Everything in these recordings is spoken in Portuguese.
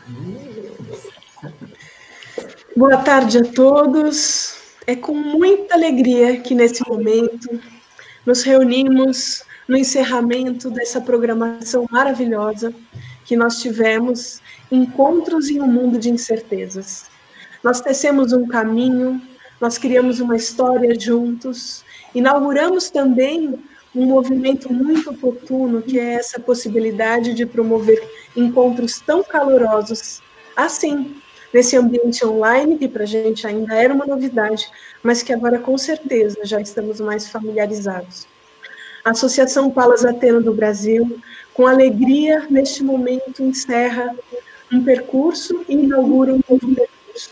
Boa tarde a todos. É com muita alegria que, nesse momento, nos reunimos no encerramento dessa programação maravilhosa que nós tivemos, Encontros em um Mundo de Incertezas. Nós tecemos um caminho, nós criamos uma história juntos, inauguramos também um movimento muito oportuno, que é essa possibilidade de promover encontros tão calorosos assim, nesse ambiente online, que para a gente ainda era uma novidade, mas que agora, com certeza, já estamos mais familiarizados. A Associação Palas Atena do Brasil, com alegria, neste momento, encerra um percurso e inaugura um novo percurso.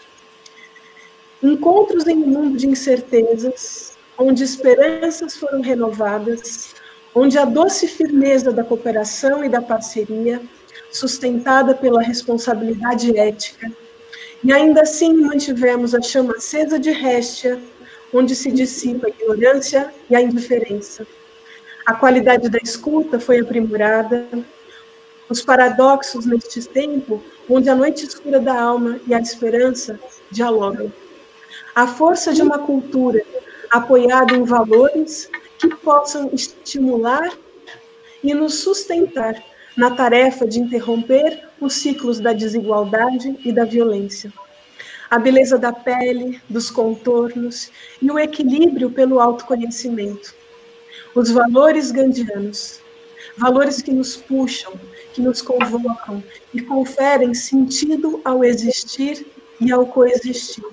Encontros em um mundo de incertezas, onde esperanças foram renovadas, onde a doce firmeza da cooperação e da parceria, sustentada pela responsabilidade ética, e ainda assim mantivemos a chama acesa de Réstia, onde se dissipa a ignorância e a indiferença. A qualidade da escuta foi aprimorada, os paradoxos neste tempo, onde a noite escura da alma e a esperança dialogam. A força de uma cultura apoiada em valores que possam estimular e nos sustentar na tarefa de interromper os ciclos da desigualdade e da violência. A beleza da pele, dos contornos e o equilíbrio pelo autoconhecimento. Os valores gandianos, valores que nos puxam, que nos convocam e conferem sentido ao existir e ao coexistir.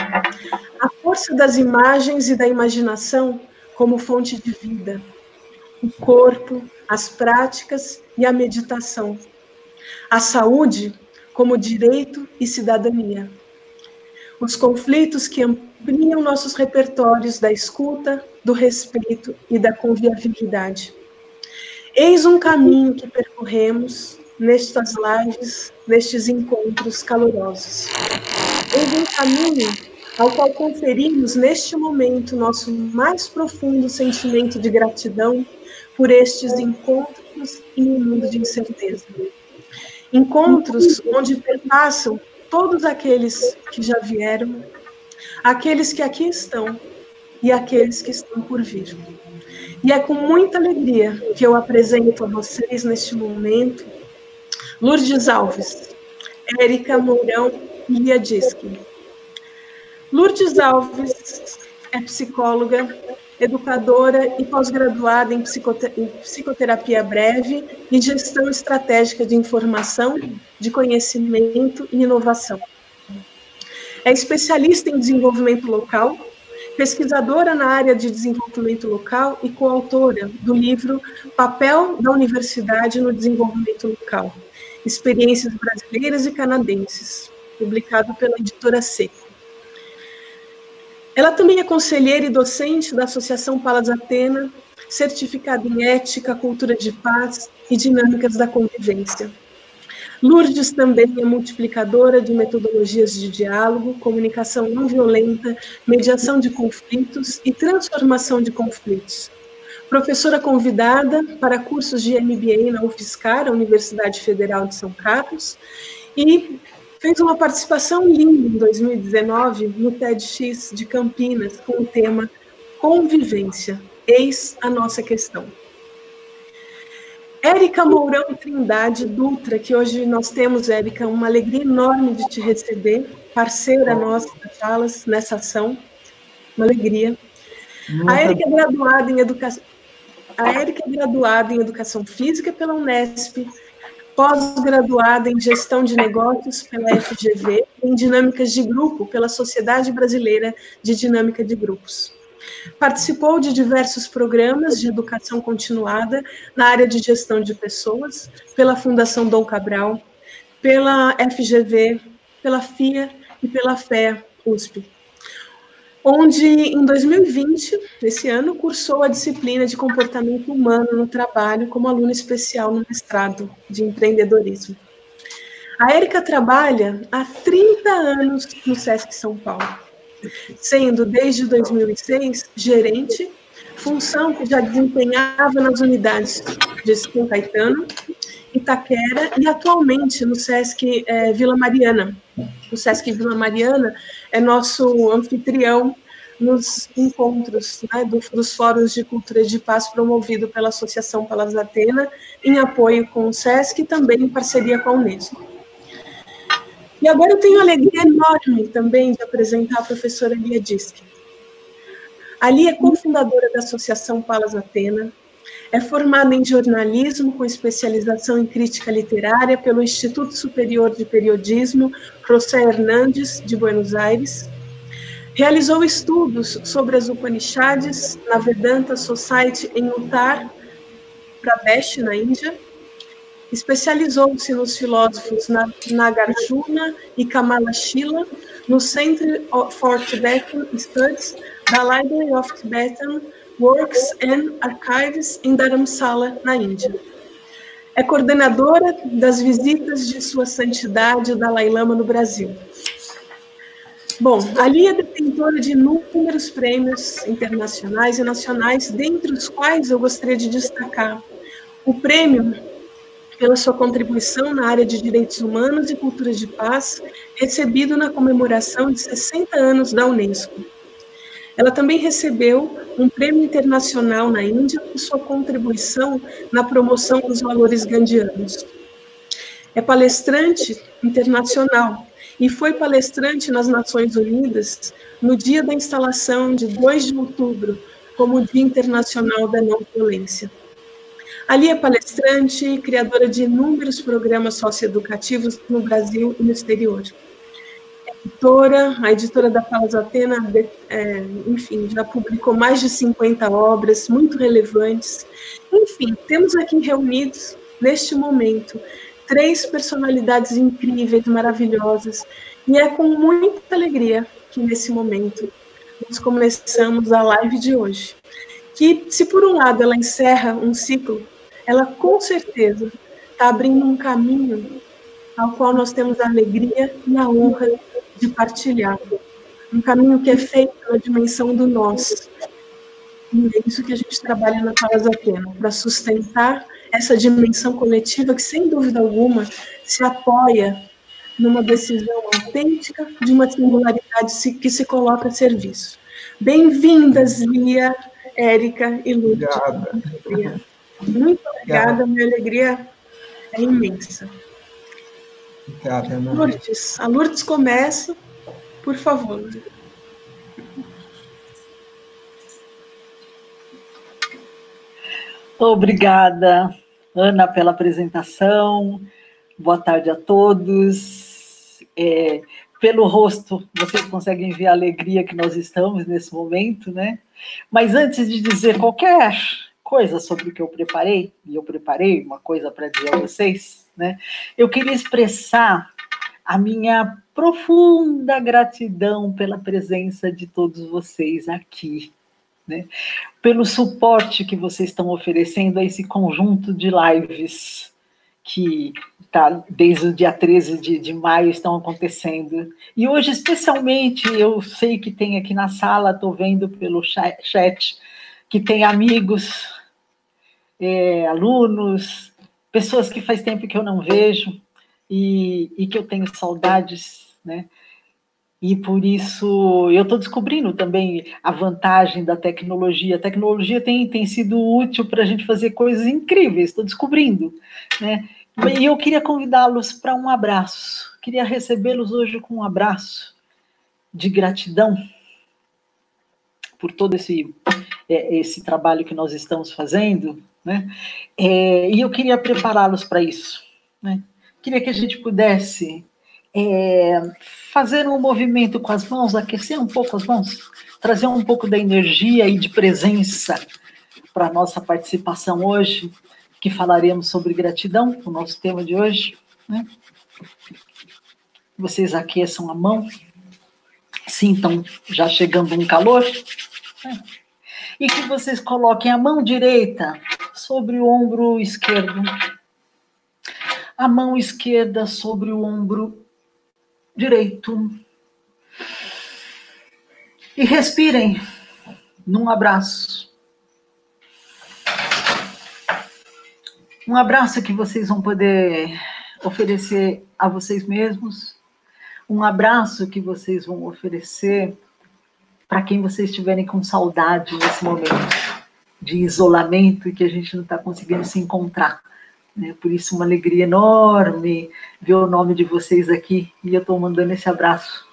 A força das imagens e da imaginação como fonte de vida. O corpo, as práticas e a meditação. A saúde como direito e cidadania. Os conflitos que ampliam nossos repertórios da escuta, do respeito e da convivialidade. Eis um caminho que percorremos nestas lives, nestes encontros calorosos. Eis um caminho ao qual conferimos neste momento nosso mais profundo sentimento de gratidão por estes encontros em um mundo de incerteza. Encontros onde perpassam todos aqueles que já vieram, aqueles que aqui estão e aqueles que estão por vir. E é com muita alegria que eu apresento a vocês neste momento Lourdes Alves, Érica Mourão e Lia Disque. Lourdes Alves é psicóloga, educadora e pós-graduada em psicoterapia breve e gestão estratégica de informação, de conhecimento e inovação. É especialista em desenvolvimento local, pesquisadora na área de desenvolvimento local e coautora do livro Papel da Universidade no Desenvolvimento Local, Experiências Brasileiras e Canadenses, publicado pela editora Seco. Ela também é conselheira e docente da Associação Palas Atena, certificada em ética, cultura de paz e dinâmicas da convivência. Lourdes também é multiplicadora de metodologias de diálogo, comunicação não violenta, mediação de conflitos e transformação de conflitos. Professora convidada para cursos de MBA na UFSCar, a Universidade Federal de São Carlos, e fez uma participação linda em 2019 no TEDx de Campinas com o tema Convivência, eis a nossa questão. Érica Mourão Trindade Dutra, que hoje nós temos, Érica, uma alegria enorme de te receber, parceira nossa da Palas nessa ação, uma alegria. A Érica é graduada em Educação Física pela Unesp, pós-graduada em Gestão de Negócios pela FGV, em Dinâmicas de Grupo pela Sociedade Brasileira de Dinâmica de Grupos. Participou de diversos programas de educação continuada na área de gestão de pessoas, pela Fundação Dom Cabral, pela FGV, pela FIA e pela FEA USP, onde, em 2020, esse ano, cursou a disciplina de Comportamento Humano no Trabalho como aluna especial no mestrado de empreendedorismo. A Érica trabalha há 30 anos no SESC São Paulo, sendo, desde 2006, gerente, função que já desempenhava nas unidades de São Caetano Itaquera e atualmente no SESC Vila Mariana. O SESC Vila Mariana é nosso anfitrião nos encontros, né, dos fóruns de cultura de paz promovido pela Associação Palas Atena, em apoio com o SESC e também em parceria com a Unesco. E agora eu tenho a alegria enorme também de apresentar a professora Lia Diski. A Lia é cofundadora da Associação Palas Atena, é formada em jornalismo com especialização em crítica literária pelo Instituto Superior de Periodismo José Hernández, de Buenos Aires. Realizou estudos sobre as Upanishads na Vedanta Society em Uttar Pradesh, na Índia. Especializou-se nos filósofos Nagarjuna e Kamalashila no Center for Tibetan Studies da Library of Tibetan Works and Archives em Dharamsala, na Índia. É coordenadora das visitas de Sua Santidade o Dalai Lama no Brasil. Bom, a Lia é detentora de inúmeros prêmios internacionais e nacionais, dentre os quais eu gostaria de destacar o prêmio pela sua contribuição na área de direitos humanos e cultura de paz, recebido na comemoração de 60 anos da Unesco. Ela também recebeu um prêmio internacional na Índia por sua contribuição na promoção dos valores gandianos. É palestrante internacional e foi palestrante nas Nações Unidas no dia da instalação de 2 de outubro como Dia Internacional da Não Violência. Ali é palestrante e criadora de inúmeros programas socioeducativos no Brasil e no exterior. A editora da Palas Atena, enfim, já publicou mais de 50 obras muito relevantes. Enfim, temos aqui reunidos, neste momento, 3 personalidades incríveis, maravilhosas, e é com muita alegria que, nesse momento, nós começamos a live de hoje. Que, se por um lado ela encerra um ciclo, ela com certeza está abrindo um caminho ao qual nós temos a alegria e a honra de partilhar. Um caminho que é feito na dimensão do nós. E é isso que a gente trabalha na Palas Atena, para sustentar essa dimensão coletiva que, sem dúvida alguma, se apoia numa decisão autêntica de uma singularidade que se coloca a serviço. Bem-vindas, Lia, Érica e Lourdes. Muito obrigada, minha alegria é imensa. Obrigada, Ana. Lourdes, a Lourdes começa, por favor. Obrigada, Ana, pela apresentação. Boa tarde a todos. Pelo rosto, vocês conseguem ver a alegria que nós estamos nesse momento, né? Mas antes de dizer qualquer coisa sobre o que eu preparei, e eu preparei uma coisa para dizer a vocês, né? Eu queria expressar a minha profunda gratidão pela presença de todos vocês aqui, né? Pelo suporte que vocês estão oferecendo a esse conjunto de lives que desde o dia 13 de maio estão acontecendo. E hoje, especialmente, eu sei que tem aqui na sala, estou vendo pelo chat, que tem amigos, alunos, pessoas que faz tempo que eu não vejo e que eu tenho saudades, né? E por isso eu estou descobrindo também a vantagem da tecnologia. A tecnologia tem sido útil para a gente fazer coisas incríveis, estou descobrindo, né? E eu queria convidá-los para um abraço. Queria recebê-los hoje com um abraço de gratidão por todo esse trabalho que nós estamos fazendo, né? E eu queria prepará-los para isso, né? Queria que a gente pudesse fazer um movimento com as mãos, aquecer um pouco as mãos, trazer um pouco da energia e de presença para a nossa participação hoje, que falaremos sobre gratidão, o nosso tema de hoje, né? Vocês aqueçam a mão, sintam já chegando um calor, né? E que vocês coloquem a mão direita sobre o ombro esquerdo, a mão esquerda sobre o ombro direito. E respirem num abraço. Um abraço que vocês vão poder oferecer a vocês mesmos. Um abraço que vocês vão oferecer para quem vocês estiverem com saudade nesse momento de isolamento e que a gente não está conseguindo se encontrar. Né? Por isso, uma alegria enorme ver o nome de vocês aqui e eu estou mandando esse abraço.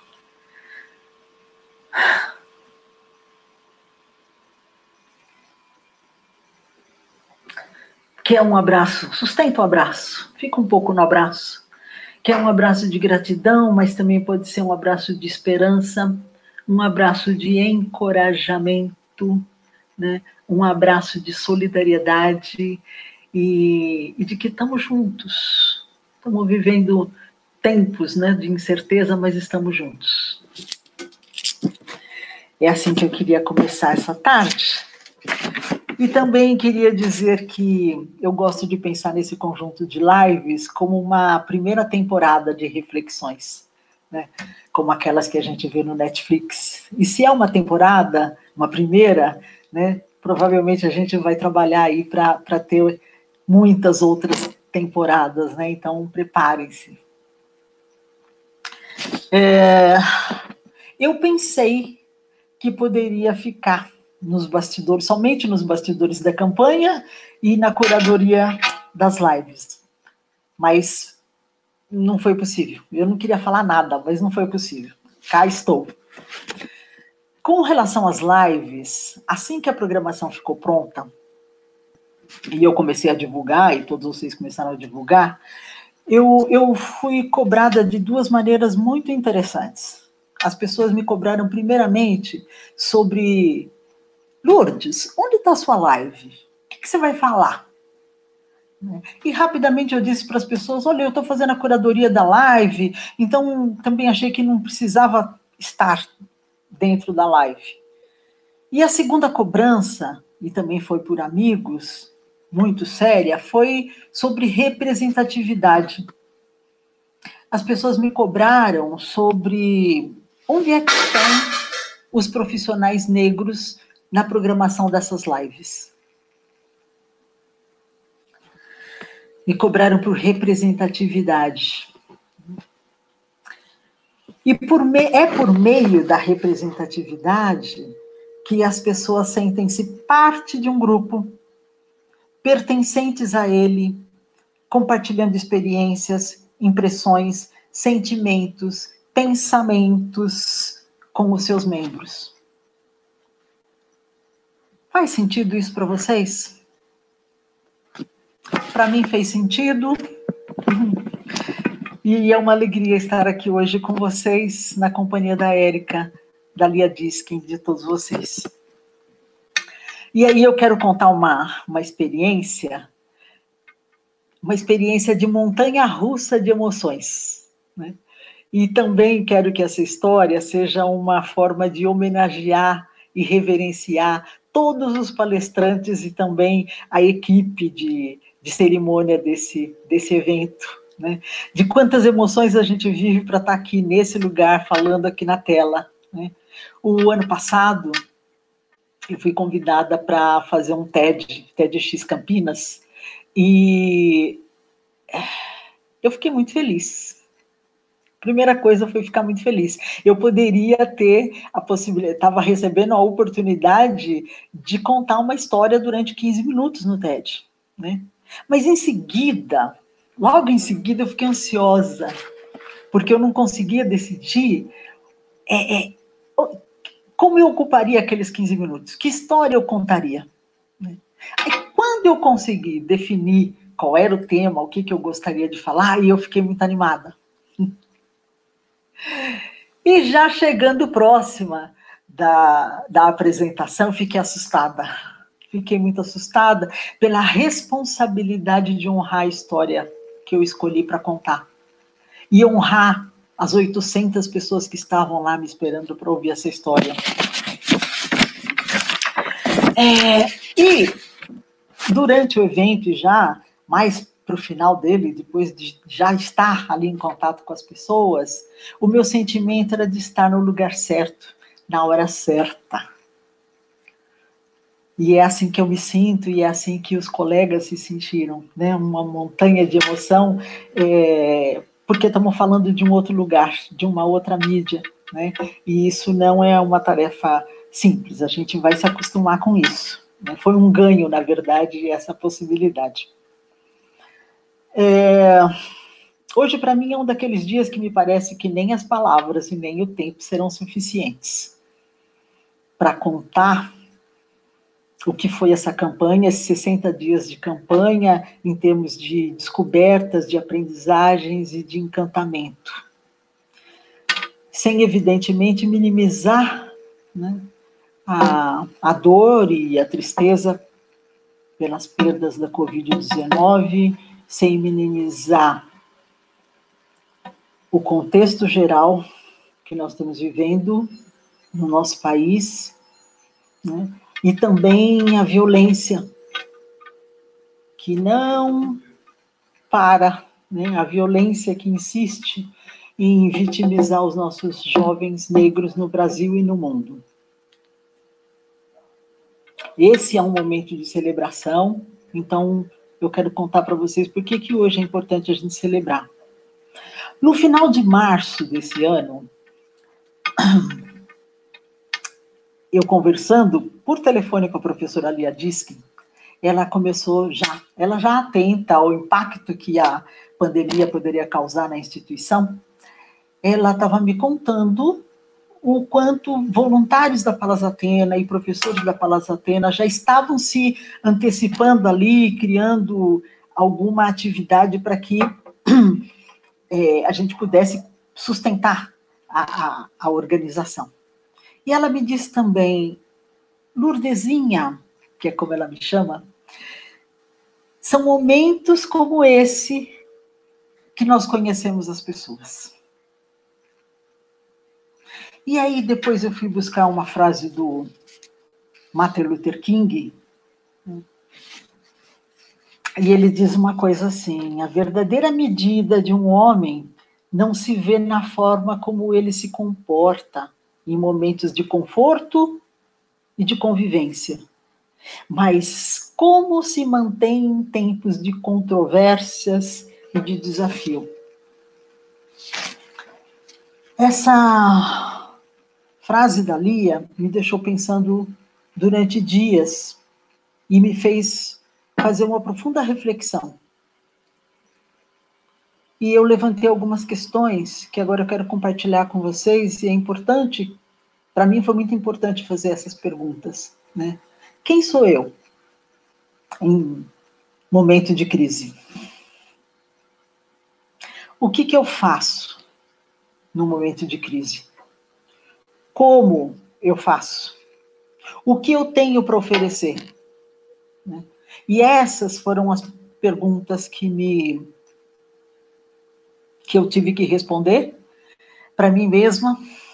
Quer um abraço? Sustenta o abraço. Fica um pouco no abraço. Quer um abraço de gratidão, mas também pode ser um abraço de esperança, um abraço de encorajamento, né? Um abraço de solidariedade e de que estamos juntos. Estamos vivendo tempos, né, de incerteza, mas estamos juntos. É assim que eu queria começar essa tarde. E também queria dizer que eu gosto de pensar nesse conjunto de lives como uma primeira temporada de reflexões, né? Como aquelas que a gente vê no Netflix. E se é uma temporada, uma primeira, né, provavelmente a gente vai trabalhar aí para ter muitas outras temporadas, né? Então, preparem-se. Eu pensei que poderia ficar nos bastidores, somente nos bastidores da campanha e na curadoria das lives. Mas não foi possível. Eu não queria falar nada, mas não foi possível. Cá estou. Com relação às lives, assim que a programação ficou pronta, e eu comecei a divulgar, e todos vocês começaram a divulgar, eu fui cobrada de duas maneiras muito interessantes. As pessoas me cobraram primeiramente sobre: Lourdes, onde está a sua live? O que você vai falar? E rapidamente eu disse para as pessoas: olha, eu estou fazendo a curadoria da live, então também achei que não precisava estar dentro da live. E a segunda cobrança, e também foi por amigos, muito séria, foi sobre representatividade. As pessoas me cobraram sobre onde é que estão os profissionais negros na programação dessas lives. Me cobraram por representatividade. E é por meio da representatividade que as pessoas sentem-se parte de um grupo, pertencentes a ele, compartilhando experiências, impressões, sentimentos, pensamentos com os seus membros. Faz sentido isso para vocês? Para mim fez sentido. E é uma alegria estar aqui hoje com vocês, na companhia da Érica, da Lia Diskin, de todos vocês. E aí eu quero contar uma experiência de montanha-russa de emoções, né? E também quero que essa história seja uma forma de homenagear e reverenciar todos os palestrantes e também a equipe de cerimônia desse evento, né? De quantas emoções a gente vive para estar aqui nesse lugar, falando aqui na tela, né? O ano passado, eu fui convidada para fazer um TEDx Campinas, e eu fiquei muito feliz. Primeira coisa foi ficar muito feliz. Eu poderia ter a possibilidade, estava recebendo a oportunidade de contar uma história durante 15 minutos no TED, né? Mas em seguida, logo em seguida, eu fiquei ansiosa, porque eu não conseguia decidir como eu ocuparia aqueles 15 minutos, que história eu contaria, né? Aí, quando eu consegui definir qual era o tema, o que eu gostaria de falar, e eu fiquei muito animada. E já chegando próxima da apresentação, fiquei assustada. Fiquei muito assustada pela responsabilidade de honrar a história que eu escolhi para contar. E honrar as 800 pessoas que estavam lá me esperando para ouvir essa história. E durante o evento, e já mais para o final dele, depois de já estar ali em contato com as pessoas, o meu sentimento era de estar no lugar certo, na hora certa. E é assim que eu me sinto, e é assim que os colegas se sentiram, né? Uma montanha de emoção, porque estamos falando de um outro lugar, de uma outra mídia, né? E isso não é uma tarefa simples, a gente vai se acostumar com isso. Né? Foi um ganho, na verdade, essa possibilidade. Hoje, para mim, é um daqueles dias que me parece que nem as palavras e nem o tempo serão suficientes para contar o que foi essa campanha, esses 60 dias de campanha, em termos de descobertas, de aprendizagens e de encantamento. Sem, evidentemente, minimizar, né, a dor e a tristeza pelas perdas da Covid-19, sem minimizar o contexto geral que nós estamos vivendo no nosso país, né? E também a violência, que não para, né? A violência que insiste em vitimizar os nossos jovens negros no Brasil e no mundo. Esse é um momento de celebração, então eu quero contar para vocês por que hoje é importante a gente celebrar. No final de março desse ano, eu conversando por telefone com a professora Lia Diskin, ela já atenta ao impacto que a pandemia poderia causar na instituição, ela estava me contando o quanto voluntários da Palas Atena e professores da Palas Atena já estavam se antecipando ali, criando alguma atividade para que a gente pudesse sustentar a organização. E ela me disse também, Lourdesinha, que é como ela me chama, são momentos como esse que nós conhecemos as pessoas. E aí depois eu fui buscar uma frase do Martin Luther King, e ele diz uma coisa assim: a verdadeira medida de um homem não se vê na forma como ele se comporta em momentos de conforto e de convivência, mas como se mantém em tempos de controvérsias e de desafio. Essa frase da Lia me deixou pensando durante dias e me fez fazer uma profunda reflexão. E eu levantei algumas questões que agora eu quero compartilhar com vocês, e é importante, para mim foi muito importante fazer essas perguntas, né? Quem sou eu em momento de crise? O que eu faço no momento de crise? Como eu faço? O que eu tenho para oferecer? Né? E essas foram as perguntas que eu tive que responder para mim mesma.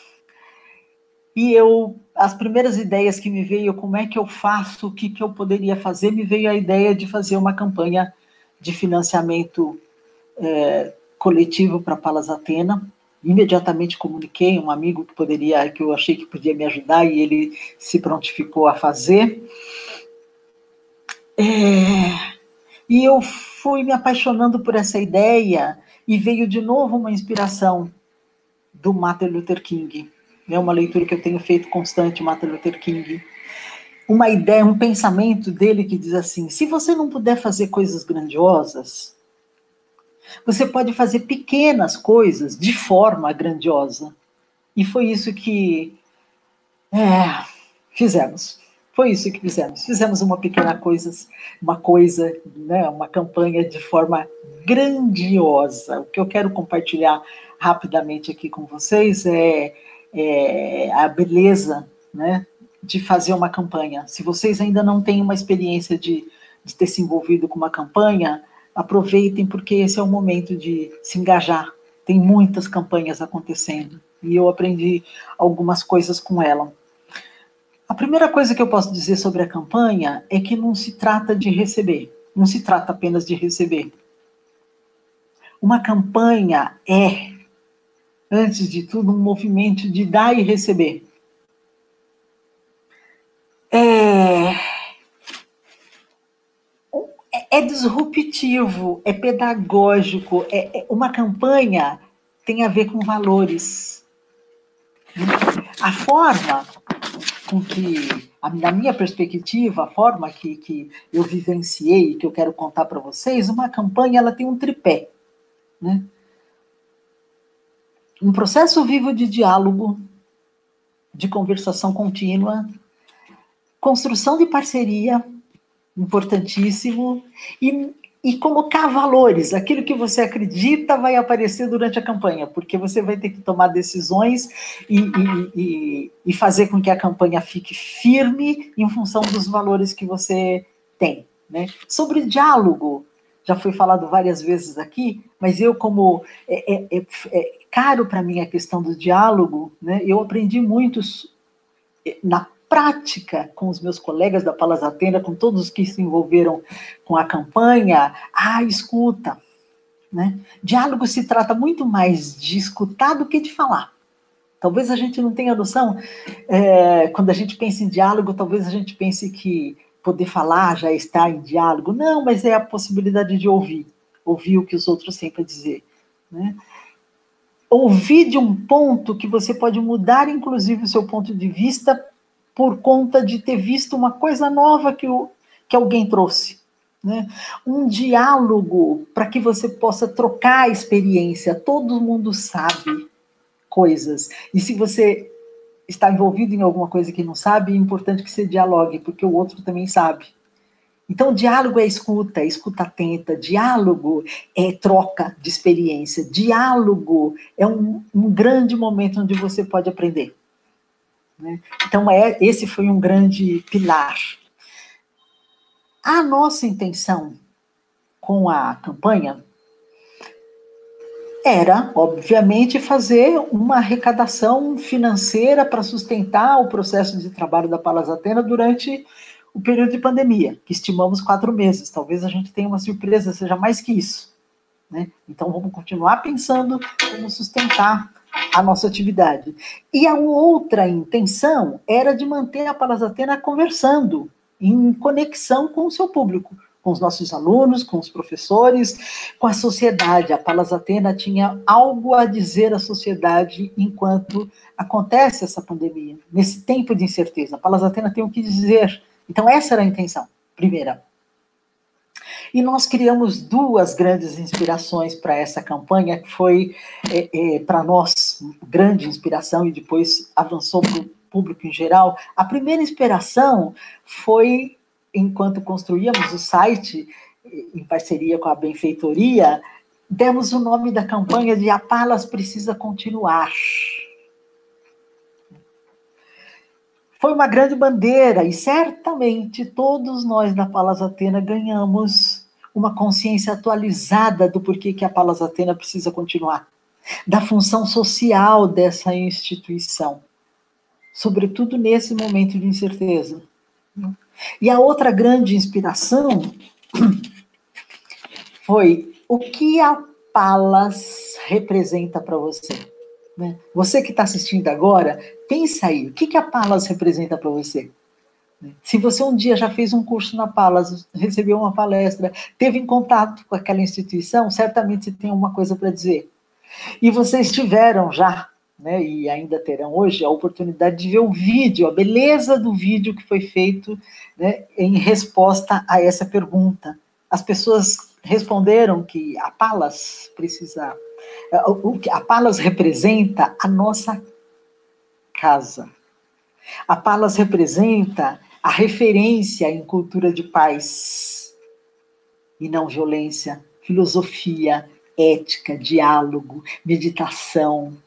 E as primeiras ideias que me veio, como é que eu faço, o que eu poderia fazer, me veio a ideia de fazer uma campanha de financiamento coletivo para Palas Atena. Imediatamente comuniquei um amigo que eu achei que podia me ajudar, e ele se prontificou a fazer. E eu fui me apaixonando por essa ideia, e veio de novo uma inspiração do Martin Luther King. É uma leitura que eu tenho feito constante, Martin Luther King. Uma ideia, um pensamento dele que diz assim: se você não puder fazer coisas grandiosas, você pode fazer pequenas coisas de forma grandiosa. E foi isso que fizemos. Foi isso que fizemos. Fizemos uma coisa, né, uma campanha de forma grandiosa. O que eu quero compartilhar rapidamente aqui com vocês é a beleza, né, de fazer uma campanha. Se vocês ainda não têm uma experiência de ter se envolvido com uma campanha, aproveitem, porque esse é o momento de se engajar. Tem muitas campanhas acontecendo, e eu aprendi algumas coisas com ela. A primeira coisa que eu posso dizer sobre a campanha é que não se trata de receber, não se trata apenas de receber. Uma campanha é, antes de tudo, um movimento de dar e receber. é disruptivo, é pedagógico, uma campanha tem a ver com valores. A forma com que, na minha perspectiva, a forma que eu vivenciei, que eu quero contar para vocês, uma campanha ela tem um tripé, né? Um processo vivo de diálogo, de conversação contínua, construção de parceria, importantíssimo, e colocar valores. Aquilo que você acredita vai aparecer durante a campanha, porque você vai ter que tomar decisões e fazer com que a campanha fique firme em função dos valores que você tem, né? Sobre diálogo, já foi falado várias vezes aqui, mas eu, como é caro para mim a questão do diálogo, né? Eu aprendi muito na prática com os meus colegas da Palas Atena, com todos que se envolveram com a campanha, a escuta, né? Diálogo se trata muito mais de escutar do que de falar. Talvez a gente não tenha noção, quando a gente pensa em diálogo, talvez a gente pense que poder falar já está em diálogo. Não, mas é a possibilidade de ouvir o que os outros têm para dizer, né? Ouvir de um ponto que você pode mudar, inclusive, o seu ponto de vista por conta de ter visto uma coisa nova que alguém trouxe, né? Um diálogo para que você possa trocar a experiência. Todo mundo sabe coisas. E se você está envolvido em alguma coisa que não sabe, é importante que você dialogue, porque o outro também sabe. Então, diálogo é escuta atenta, diálogo é troca de experiência, diálogo é um grande momento onde você pode aprender, né? Então, esse foi um grande pilar. A nossa intenção com a campanha era, obviamente, fazer uma arrecadação financeira para sustentar o processo de trabalho da Palas Atena durante o período de pandemia, que estimamos 4 meses. Talvez a gente tenha uma surpresa, seja mais que isso, né? Então, vamos continuar pensando como sustentar a nossa atividade. E a outra intenção era de manter a Palas Atena conversando, em conexão com o seu público, com os nossos alunos, com os professores, com a sociedade. A Palas Atena tinha algo a dizer à sociedade enquanto acontece essa pandemia, nesse tempo de incerteza. A Palas Atena tem o que dizer. Então, essa era a intenção, primeira. E nós criamos 2 grandes inspirações para essa campanha, que foi, para nós, grande inspiração, e depois avançou para o público em geral. A primeira inspiração foi, enquanto construíamos o site, em parceria com a Benfeitoria, demos o nome da campanha de A Palas Precisa Continuar. Foi uma grande bandeira, e certamente todos nós da Palas Atena ganhamos uma consciência atualizada do porquê que a Palas Atena precisa continuar, da função social dessa instituição, sobretudo nesse momento de incerteza. E a outra grande inspiração foi o que a Palas representa para você, né? Você que está assistindo agora, pensa aí, o que a Palas representa para você? Se você um dia já fez um curso na Palas, recebeu uma palestra, teve em contato com aquela instituição, certamente você tem uma coisa para dizer. E vocês tiveram já, né, e ainda terão hoje, a oportunidade de ver o vídeo, a beleza do vídeo que foi feito, né, em resposta a essa pergunta. As pessoas responderam que a Palas precisa... A Palas representa a nossa casa. A Palas representa a referência em cultura de paz e não violência, filosofia, ética, diálogo, meditação,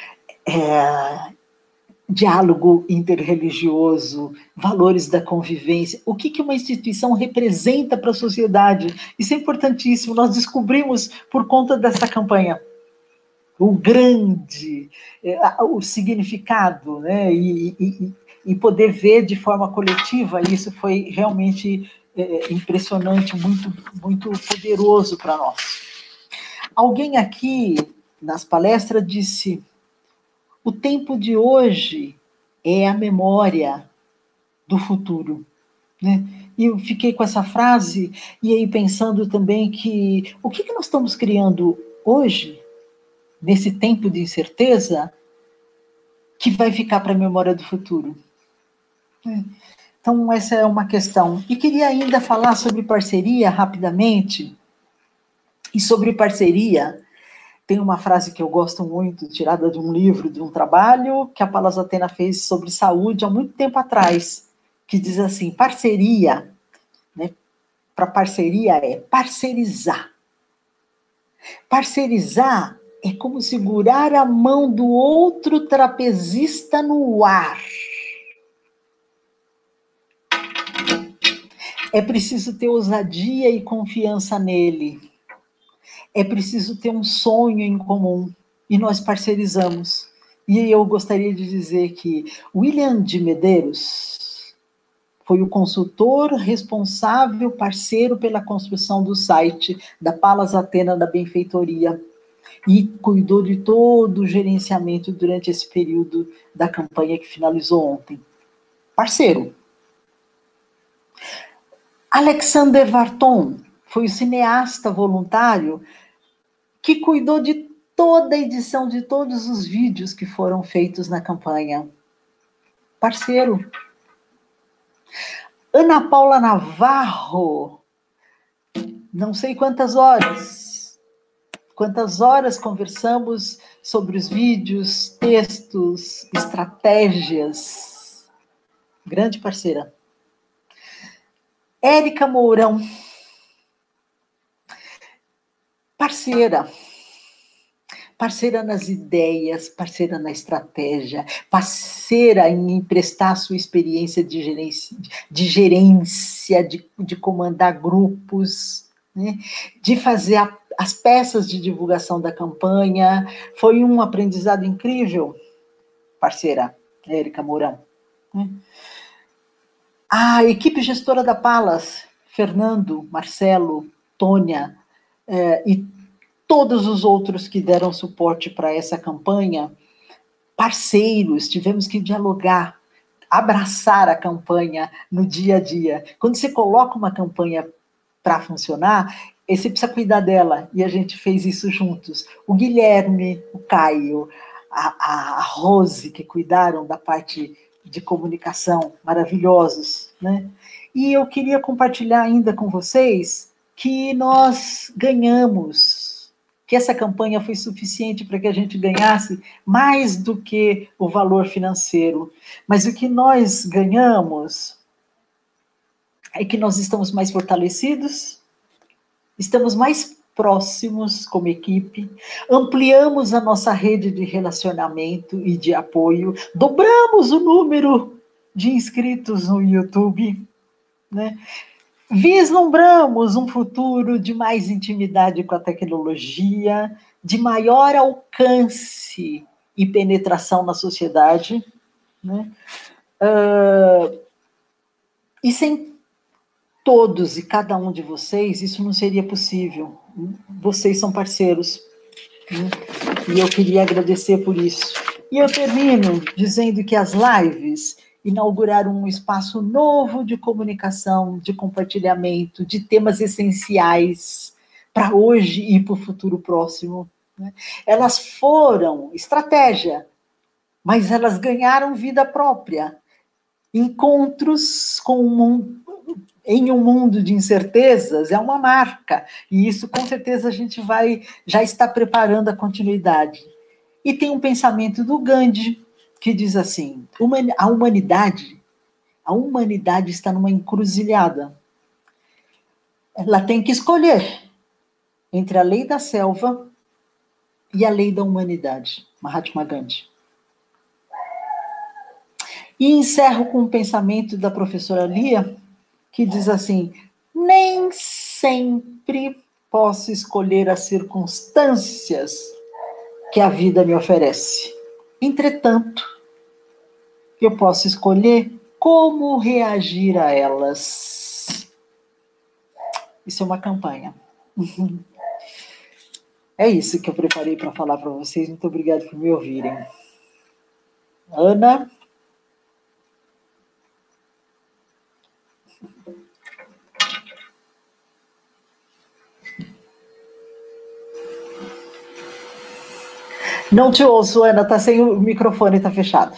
diálogo interreligioso, valores da convivência. O que uma instituição representa para a sociedade? Isso é importantíssimo. Nós descobrimos por conta dessa campanha o grande, o significado, né? E poder ver de forma coletiva, isso foi realmente impressionante, muito, muito poderoso para nós. Alguém aqui, nas palestras, disse: o tempo de hoje é a memória do futuro, né? E eu fiquei com essa frase, e aí pensando também que o que nós estamos criando hoje, nesse tempo de incerteza, que vai ficar para a memória do futuro? Então, essa é uma questão. E queria ainda falar sobre parceria, rapidamente. E sobre parceria, tem uma frase que eu gosto muito, tirada de um livro, de um trabalho, que a Palas Atena fez sobre saúde há muito tempo atrás, que diz assim, parceria, né? Para parceria é parcerizar. Parcerizar é como segurar a mão do outro trapezista no ar. É preciso ter ousadia e confiança nele. É preciso ter um sonho em comum. E nós parcerizamos. E eu gostaria de dizer que William de Medeiros foi o consultor responsável, parceiro pela construção do site da Palas Atena da Benfeitoria e cuidou de todo o gerenciamento durante esse período da campanha que finalizou ontem. Parceiro. Alexander Varton foi o cineasta voluntário que cuidou de toda a edição de todos os vídeos que foram feitos na campanha. Parceiro. Ana Paula Navarro, não sei quantas horas conversamos sobre os vídeos, textos, estratégias. Grande parceira. Érica Mourão, parceira. Parceira nas ideias, parceira na estratégia, parceira em emprestar sua experiência de gerência, de comandar grupos, né? De fazer as peças de divulgação da campanha. Foi um aprendizado incrível, parceira Érica Mourão. Né? A equipe gestora da Palas, Fernando, Marcelo, Tônia e todos os outros que deram suporte para essa campanha, parceiros, tivemos que dialogar, abraçar a campanha no dia a dia. Quando você coloca uma campanha para funcionar, você precisa cuidar dela, e a gente fez isso juntos. O Guilherme, o Caio, a Rose, que cuidaram da parte de comunicação, maravilhosos, né? E eu queria compartilhar ainda com vocês que nós ganhamos, que essa campanha foi suficiente para que a gente ganhasse mais do que o valor financeiro. Mas o que nós ganhamos é que nós estamos mais fortalecidos, estamos mais próximos como equipe, ampliamos a nossa rede de relacionamento e de apoio, dobramos o número de inscritos no YouTube, né? Vislumbramos um futuro de mais intimidade com a tecnologia, de maior alcance e penetração na sociedade, né? E sem todos e cada um de vocês, isso não seria possível. Vocês são parceiros, né? E eu queria agradecer por isso. E eu termino dizendo que as lives inauguraram um espaço novo de comunicação, de compartilhamento, de temas essenciais para hoje e para o futuro próximo, né? Elas foram estratégia, mas elas ganharam vida própria. Encontros em um mundo de incertezas é uma marca, e isso com certeza a gente já está preparando a continuidade. E tem um pensamento do Gandhi que diz assim: a humanidade está numa encruzilhada. Ela tem que escolher entre a lei da selva e a lei da humanidade. Mahatma Gandhi. E encerro com um pensamento da professora Lia, que diz assim: nem sempre posso escolher as circunstâncias que a vida me oferece. Entretanto, eu posso escolher como reagir a elas. Isso é uma campanha. É isso que eu preparei para falar para vocês. Muito obrigada por me ouvirem. Ana? Não te ouço, Ana, tá sem o microfone, tá fechado.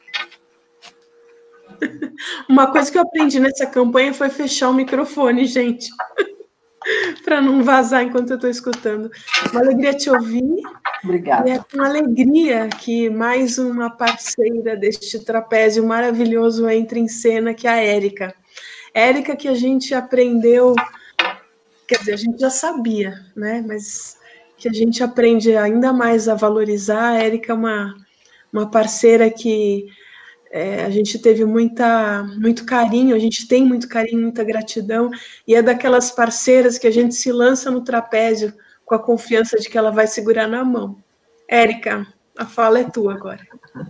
Uma coisa que eu aprendi nessa campanha foi fechar o microfone, gente, para não vazar enquanto eu estou escutando. Uma alegria te ouvir. Obrigada. E é com alegria que mais uma parceira deste trapézio maravilhoso entra em cena, que é a Érica. Érica, que a gente aprendeu, quer dizer, a gente já sabia, né? Mas que a gente aprende ainda mais a valorizar. A Érica é uma parceira que a gente teve muito carinho, a gente tem muito carinho, muita gratidão, e é daquelas parceiras que a gente se lança no trapézio com a confiança de que ela vai segurar na mão. Érica, a fala é tua agora.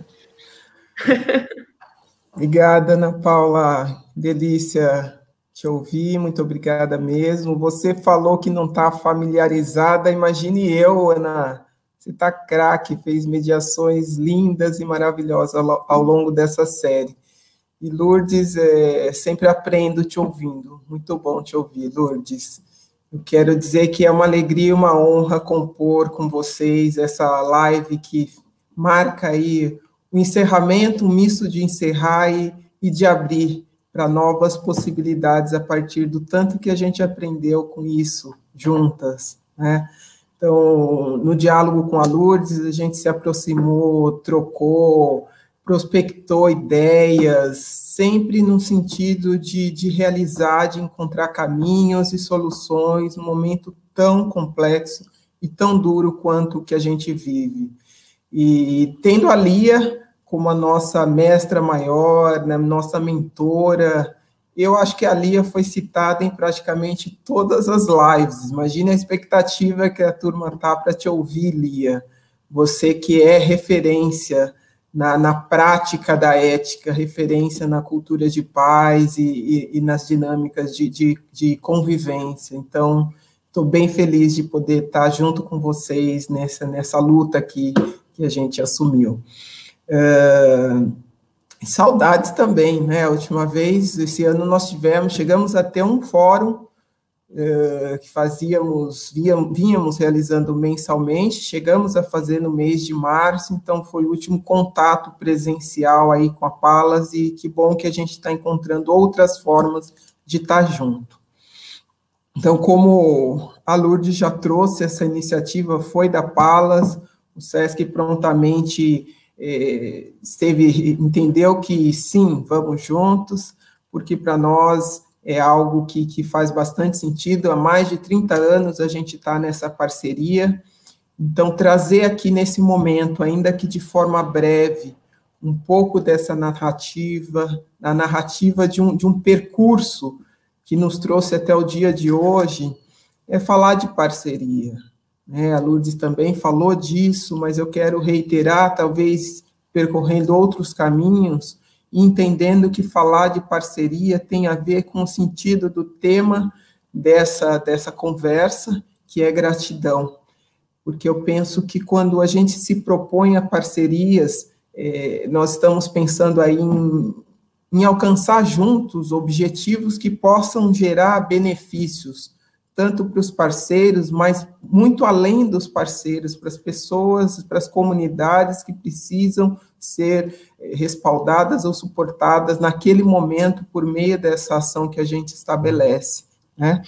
Obrigada, Ana Paula. Delícia te ouvir, muito obrigada mesmo. Você falou que não está familiarizada, imagine eu, Ana. Você está craque, fez mediações lindas e maravilhosas ao longo dessa série. E Lourdes, sempre aprendo te ouvindo. Muito bom te ouvir, Lourdes. Eu quero dizer que é uma alegria e uma honra compor com vocês essa live que marca aí o encerramento, um misto de encerrar e de abrir para novas possibilidades a partir do tanto que a gente aprendeu com isso juntas, né? Então, no diálogo com a Lourdes, a gente se aproximou, trocou, prospectou ideias, sempre no sentido de realizar, de encontrar caminhos e soluções num momento tão complexo e tão duro quanto o que a gente vive. E tendo a Lia como a nossa mestra maior, né, nossa mentora, eu acho que a Lia foi citada em praticamente todas as lives. Imagine a expectativa que a turma está para te ouvir, Lia. Você que é referência na prática da ética, referência na cultura de paz e nas dinâmicas de convivência. Então, estou bem feliz de poder estar junto com vocês nessa luta aqui que a gente assumiu. Saudades também, né? A última vez, esse ano nós chegamos a ter um fórum que vínhamos realizando mensalmente, chegamos a fazer no mês de março, então foi o último contato presencial aí com a Palas, e que bom que a gente está encontrando outras formas de estar junto. Então, como a Lourdes já trouxe, essa iniciativa foi da Palas, o SESC prontamente entendeu que sim, vamos juntos, porque para nós é algo que faz bastante sentido. Há mais de 30 anos a gente está nessa parceria. Então, trazer aqui nesse momento, ainda que de forma breve, um pouco dessa narrativa, a narrativa de um percurso que nos trouxe até o dia de hoje, é falar de parceria. A Lourdes também falou disso, mas eu quero reiterar, talvez percorrendo outros caminhos, e entendendo que falar de parceria tem a ver com o sentido do tema dessa conversa, que é gratidão. Porque eu penso que quando a gente se propõe a parcerias, nós estamos pensando aí em alcançar juntos objetivos que possam gerar benefícios, tanto para os parceiros, mas muito além dos parceiros, para as pessoas, para as comunidades que precisam ser respaldadas ou suportadas naquele momento por meio dessa ação que a gente estabelece, né?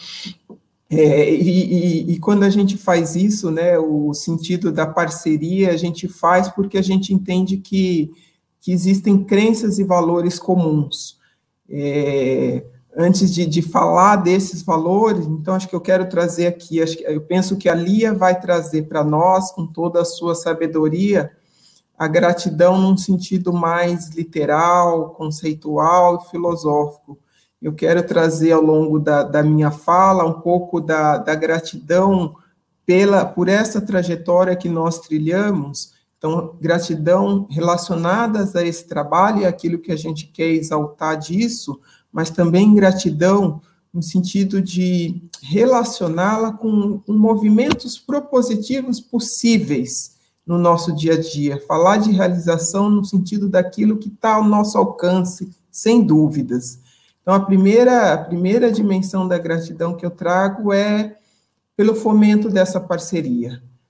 E quando a gente faz isso, né, o sentido da parceria, a gente faz porque a gente entende que existem crenças e valores comuns. Antes de falar desses valores, então, acho que eu quero trazer aqui, eu penso que a Lia vai trazer para nós, com toda a sua sabedoria, a gratidão num sentido mais literal, conceitual e filosófico. Eu quero trazer ao longo da minha fala um pouco da gratidão por essa trajetória que nós trilhamos. Então, gratidão relacionadas a esse trabalho e aquilo que a gente quer exaltar disso, mas também gratidão no sentido de relacioná-la com movimentos propositivos possíveis no nosso dia a dia. Falar de realização no sentido daquilo que está ao nosso alcance, sem dúvidas. Então, a primeira dimensão da gratidão que eu trago é pelo fomento dessa parceria.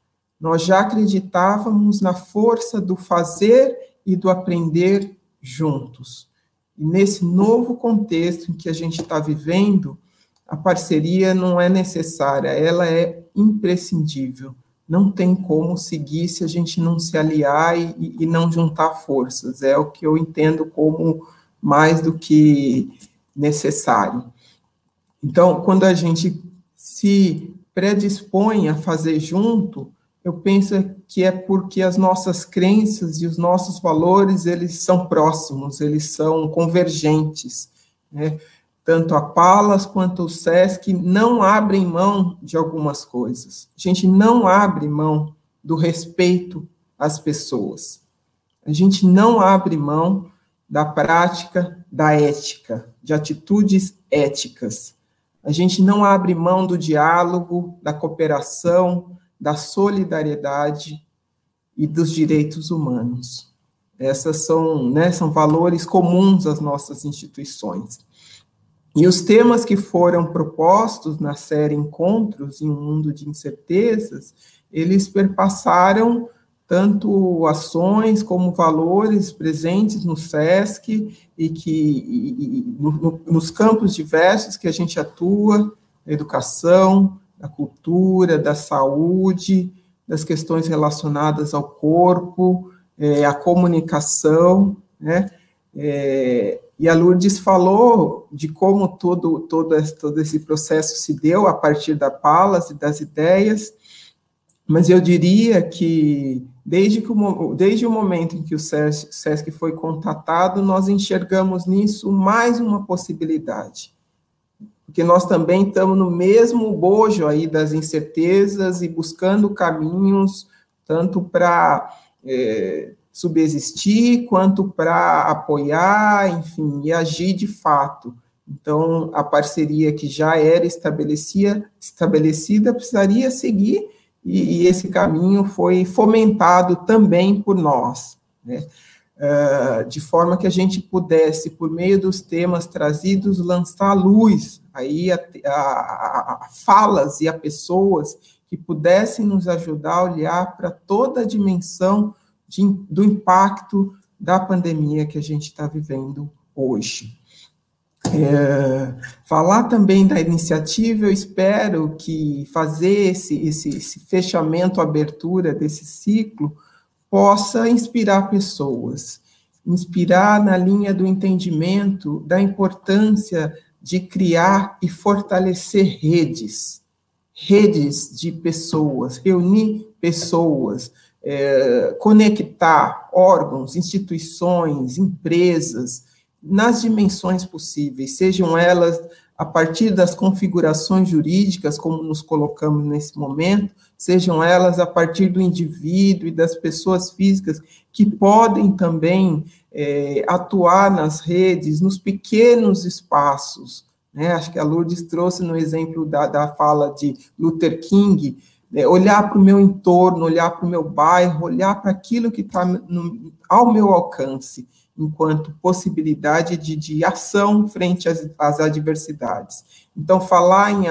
nós já acreditávamos na força do fazer e do aprender juntos. E nesse novo contexto em que a gente está vivendo, a parceria não é necessária, ela é imprescindível. Não tem como seguir se a gente não se aliar e não juntar forças. É o que eu entendo como mais do que necessário. Então, quando a gente se predispõe a fazer junto, eu penso que é porque as nossas crenças e os nossos valores, eles são próximos, eles são convergentes, né? Tanto a Palas quanto o SESC não abrem mão de algumas coisas. A gente não abre mão do respeito às pessoas. A gente não abre mão da prática da ética, de atitudes éticas. A gente não abre mão do diálogo, da cooperação, da solidariedade e dos direitos humanos. Essas são, né, são valores comuns às nossas instituições. E os temas que foram propostos na série Encontros em um Mundo de Incertezas, eles perpassaram tanto ações como valores presentes no SESC nos campos diversos que a gente atua, da educação, da cultura, da saúde, das questões relacionadas ao corpo, à comunicação, né? E a Lourdes falou de como todo esse processo se deu a partir da Palas e das ideias, mas eu diria que desde o momento em que o SESC foi contatado, nós enxergamos nisso mais uma possibilidade, porque nós também estamos no mesmo bojo aí das incertezas e buscando caminhos tanto para subsistir, quanto para apoiar, enfim, e agir de fato. Então, a parceria que já era estabelecida precisaria seguir, e esse caminho foi fomentado também por nós, né? De forma que a gente pudesse, por meio dos temas trazidos, lançar à luz aí a falas e a pessoas que pudessem nos ajudar a olhar para toda a dimensão do impacto da pandemia que a gente está vivendo hoje. Falar também da iniciativa, eu espero que fazer esse fechamento, abertura desse ciclo, possa inspirar pessoas, inspirar na linha do entendimento da importância de criar e fortalecer redes de pessoas, reunir pessoas, conectar órgãos, instituições, empresas, nas dimensões possíveis, sejam elas a partir das configurações jurídicas, como nos colocamos nesse momento, sejam elas a partir do indivíduo e das pessoas físicas que podem também atuar nas redes, nos pequenos espaços, né? Acho que a Lourdes trouxe no exemplo da fala de Luther King, olhar para o meu entorno, olhar para o meu bairro, olhar para aquilo que está ao meu alcance, enquanto possibilidade de ação frente às adversidades. Então, falar em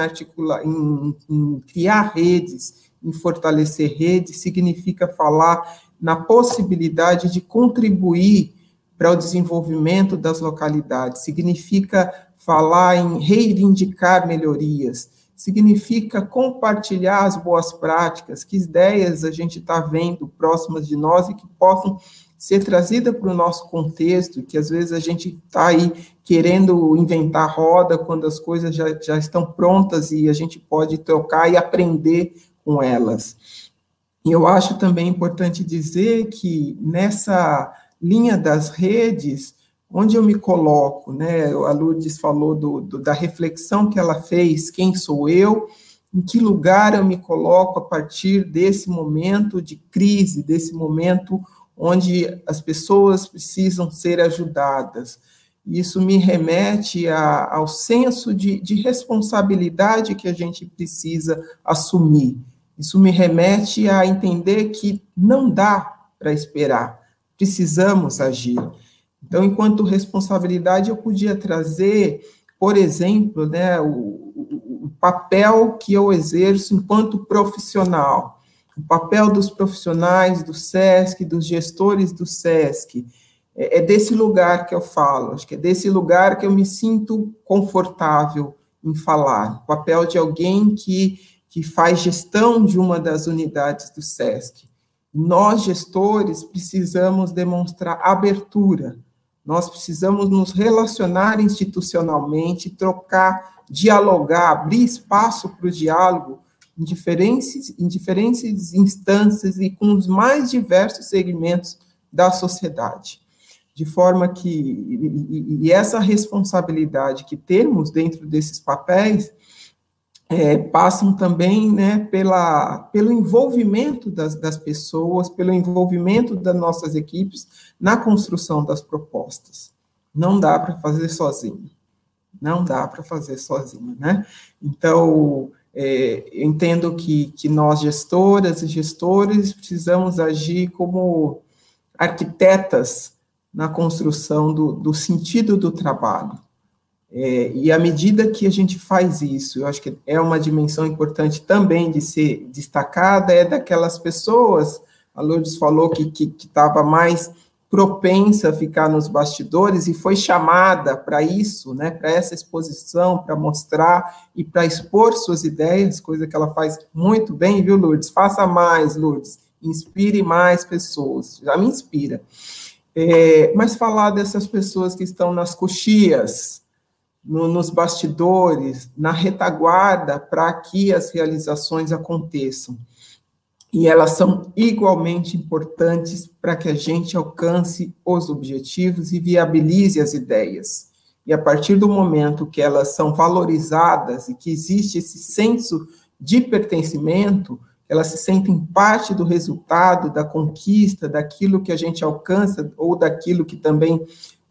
criar redes, em fortalecer redes, significa falar na possibilidade de contribuir para o desenvolvimento das localidades, significa falar em reivindicar melhorias, significa compartilhar as boas práticas, que ideias a gente está vendo próximas de nós e que possam ser trazidas para o nosso contexto, que às vezes a gente está aí querendo inventar roda quando as coisas já estão prontas e a gente pode trocar e aprender com elas. E eu acho também importante dizer que nessa linha das redes, onde eu me coloco, né? A Lourdes falou da reflexão que ela fez, quem sou eu, em que lugar eu me coloco a partir desse momento de crise, desse momento onde as pessoas precisam ser ajudadas. Isso me remete ao senso de responsabilidade que a gente precisa assumir. Isso me remete a entender que não dá para esperar, precisamos agir. Então, enquanto responsabilidade, eu podia trazer, por exemplo, né, o papel que eu exerço enquanto profissional. O papel dos profissionais do SESC, dos gestores do SESC, é desse lugar que eu falo, acho que é desse lugar que eu me sinto confortável em falar. O papel de alguém que faz gestão de uma das unidades do SESC. Nós, gestores, precisamos demonstrar abertura, nós precisamos nos relacionar institucionalmente, trocar, dialogar, abrir espaço para o diálogo em diferentes instâncias e com os mais diversos segmentos da sociedade. De forma que, e essa responsabilidade que temos dentro desses papéis, passam também, né, pelo envolvimento das pessoas, pelo envolvimento das nossas equipes na construção das propostas. Não dá para fazer sozinho. Não dá para fazer sozinho, né? Então, entendo que nós, gestoras e gestores, precisamos agir como arquitetas na construção do sentido do trabalho. E à medida que a gente faz isso, eu acho que é uma dimensão importante também de ser destacada, é daquelas pessoas, a Lourdes falou que estava mais propensa a ficar nos bastidores e foi chamada para isso, né, para essa exposição, para mostrar e para expor suas ideias, coisa que ela faz muito bem, viu, Lourdes? Faça mais, Lourdes, inspire mais pessoas, já me inspira. Mas falar dessas pessoas que estão nas coxias, nos bastidores, na retaguarda, para que as realizações aconteçam. E elas são igualmente importantes para que a gente alcance os objetivos e viabilize as ideias. E a partir do momento que elas são valorizadas e que existe esse senso de pertencimento, elas se sentem parte do resultado, da conquista, daquilo que a gente alcança, ou daquilo que também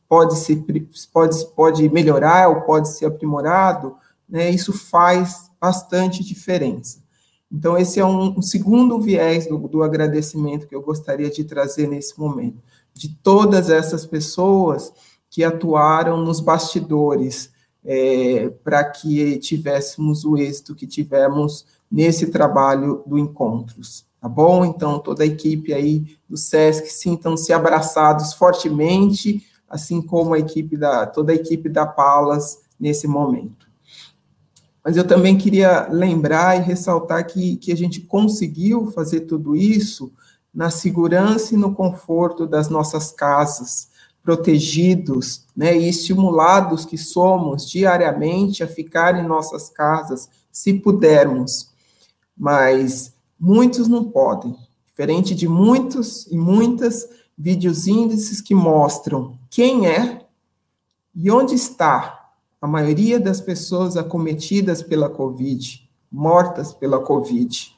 pode melhorar ou pode ser aprimorado, né, isso faz bastante diferença. Então, esse é um segundo viés do agradecimento que eu gostaria de trazer nesse momento, de todas essas pessoas que atuaram nos bastidores para que tivéssemos o êxito que tivemos nesse trabalho do Encontros, tá bom? Então, toda a equipe aí do SESC, sintam-se abraçados fortemente, assim como toda a equipe da Palas nesse momento. Mas eu também queria lembrar e ressaltar que a gente conseguiu fazer tudo isso na segurança e no conforto das nossas casas, protegidos, né, e estimulados que somos diariamente a ficar em nossas casas, se pudermos. Mas muitos não podem, diferente de muitos e muitas vídeos índices que mostram quem é e onde está a maioria das pessoas acometidas pela Covid, mortas pela Covid.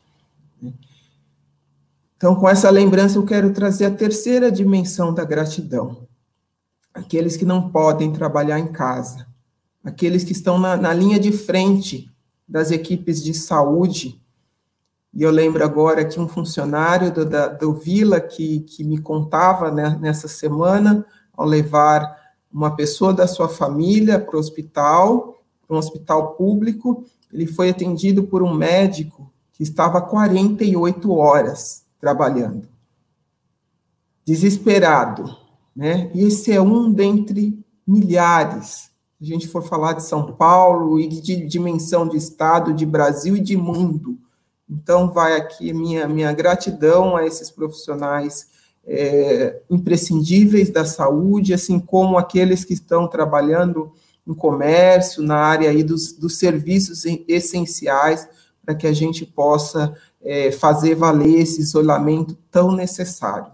Então, com essa lembrança, eu quero trazer a terceira dimensão da gratidão. Aqueles que não podem trabalhar em casa, aqueles que estão na linha de frente das equipes de saúde. E eu lembro agora que um funcionário do Vila que me contava, né, nessa semana, ao levar uma pessoa da sua família para um hospital público, ele foi atendido por um médico que estava 48 horas trabalhando. Desesperado, né? E esse é um dentre milhares. Se a gente for falar de São Paulo e de dimensão de Estado, de Brasil e de mundo. Então, vai aqui minha gratidão a esses profissionais imprescindíveis da saúde, assim como aqueles que estão trabalhando no comércio, na área aí dos serviços essenciais, para que a gente possa fazer valer esse isolamento tão necessário.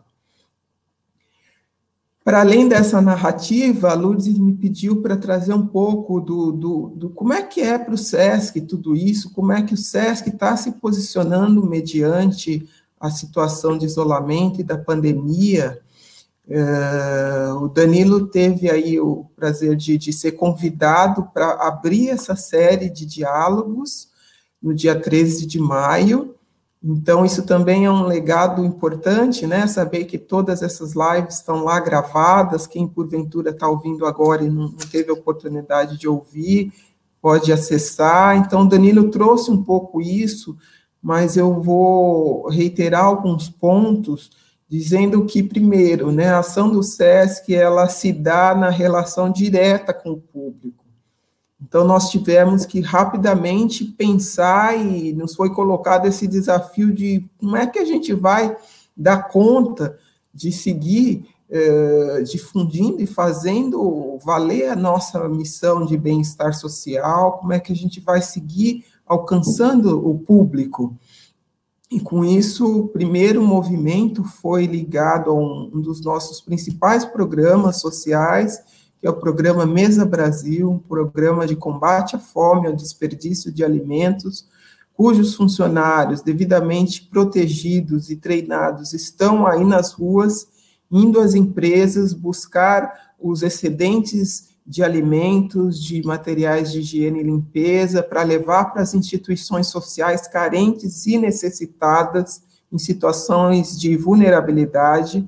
Para além dessa narrativa, a Lourdes me pediu para trazer um pouco do como é que é para o SESC tudo isso, como é que o SESC está se posicionando mediante a situação de isolamento e da pandemia. O Danilo teve aí o prazer de ser convidado para abrir essa série de diálogos no dia 13 de maio, então isso também é um legado importante, né, saber que todas essas lives estão lá gravadas, quem porventura está ouvindo agora e não teve a oportunidade de ouvir, pode acessar. Então, o Danilo trouxe um pouco isso, mas eu vou reiterar alguns pontos, dizendo que, primeiro, né, a ação do SESC, ela se dá na relação direta com o público. Então, nós tivemos que rapidamente pensar, e nos foi colocado esse desafio de como é que a gente vai dar conta de seguir difundindo e fazendo valer a nossa missão de bem-estar social, como é que a gente vai seguir alcançando o público. E com isso, o primeiro movimento foi ligado a um dos nossos principais programas sociais, que é o programa Mesa Brasil, um programa de combate à fome, ao desperdício de alimentos, cujos funcionários devidamente protegidos e treinados estão aí nas ruas, indo às empresas buscar os excedentes de alimentos, de materiais de higiene e limpeza, para levar para as instituições sociais carentes e necessitadas, em situações de vulnerabilidade.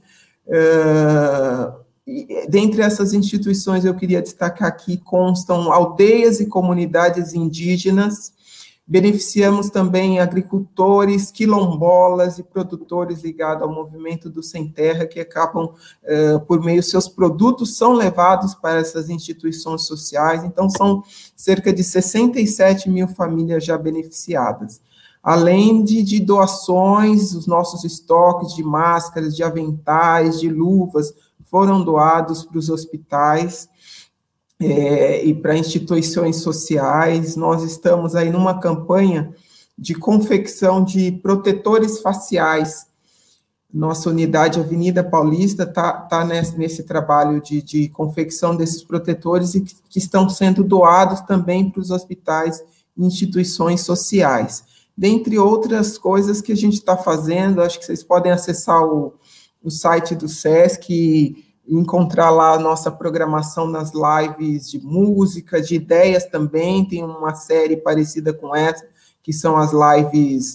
Dentre essas instituições, eu queria destacar aqui, constam aldeias e comunidades indígenas. Beneficiamos também agricultores, quilombolas e produtores ligados ao movimento do Sem Terra, que acabam, por meio, seus produtos são levados para essas instituições sociais. Então, são cerca de 67 mil famílias já beneficiadas. Além de doações, os nossos estoques de máscaras, de aventais, de luvas, foram doados para os hospitais, e para instituições sociais. Nós estamos aí numa campanha de confecção de protetores faciais. Nossa unidade Avenida Paulista está nesse trabalho de confecção desses protetores e que estão sendo doados também para os hospitais e instituições sociais. Dentre outras coisas que a gente está fazendo, acho que vocês podem acessar o site do SESC, encontrar lá a nossa programação nas lives de música, de ideias também. Tem uma série parecida com essa, que são as lives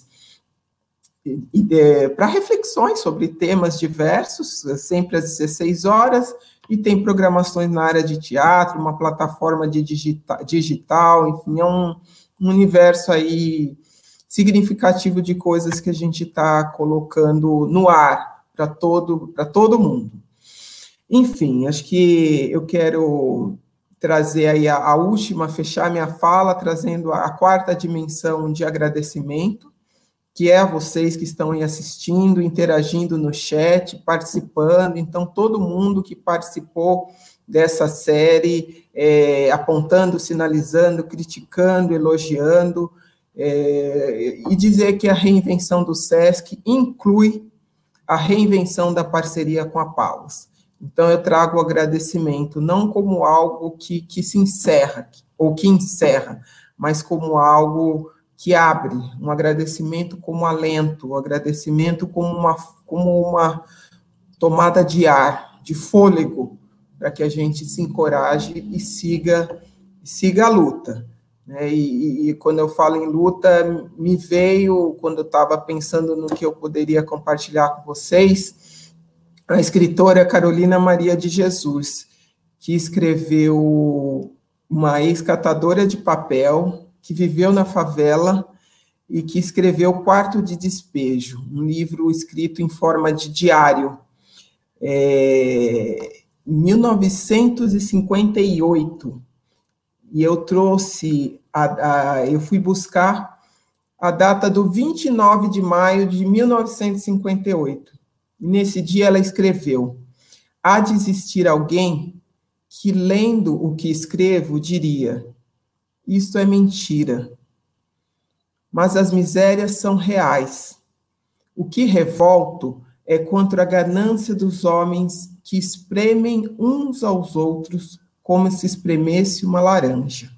para reflexões sobre temas diversos, sempre às 16 horas, e tem programações na área de teatro, uma plataforma de digital, enfim, é um universo aí significativo de coisas que a gente está colocando no ar para todo mundo. Enfim, acho que eu quero trazer aí a última, fechar minha fala, trazendo a quarta dimensão de agradecimento, que é a vocês que estão aí assistindo, interagindo no chat, participando. Então, todo mundo que participou dessa série, apontando, sinalizando, criticando, elogiando, e dizer que a reinvenção do SESC inclui a reinvenção da parceria com a Paulus. Então, eu trago o agradecimento não como algo que se encerra, ou que encerra, mas como algo que abre, um agradecimento como alento, um agradecimento como uma tomada de ar, de fôlego, para que a gente se encoraje e siga a luta. Né? E quando eu falo em luta, me veio, quando eu estava pensando no que eu poderia compartilhar com vocês, a escritora Carolina Maria de Jesus, que escreveu uma ex-catadora de papel, que viveu na favela e que escreveu Quarto de Despejo, um livro escrito em forma de diário, em 1958. E eu trouxe, eu fui buscar a data do 29 de maio de 1958. E nesse dia ela escreveu: há de existir alguém que, lendo o que escrevo, diria: isto é mentira. Mas as misérias são reais. O que revolto é contra a ganância dos homens que espremem uns aos outros como se espremesse uma laranja.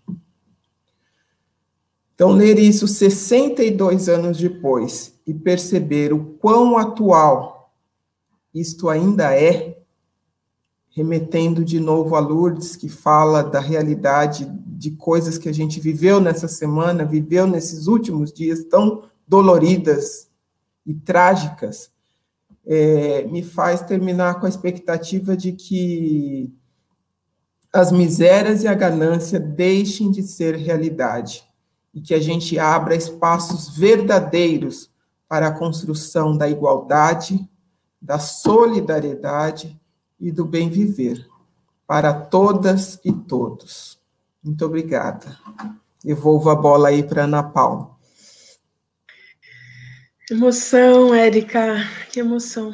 Então, ler isso 62 anos depois e perceber o quão atual isto ainda é, remetendo de novo a Lourdes, que fala da realidade de coisas que a gente viveu nessa semana, viveu nesses últimos dias tão doloridas e trágicas, me faz terminar com a expectativa de que as misérias e a ganância deixem de ser realidade e que a gente abra espaços verdadeiros para a construção da igualdade, da solidariedade e do bem viver, para todas e todos. Muito obrigada. Devolvo a bola aí para Ana Paula. Emoção, Érica, que emoção.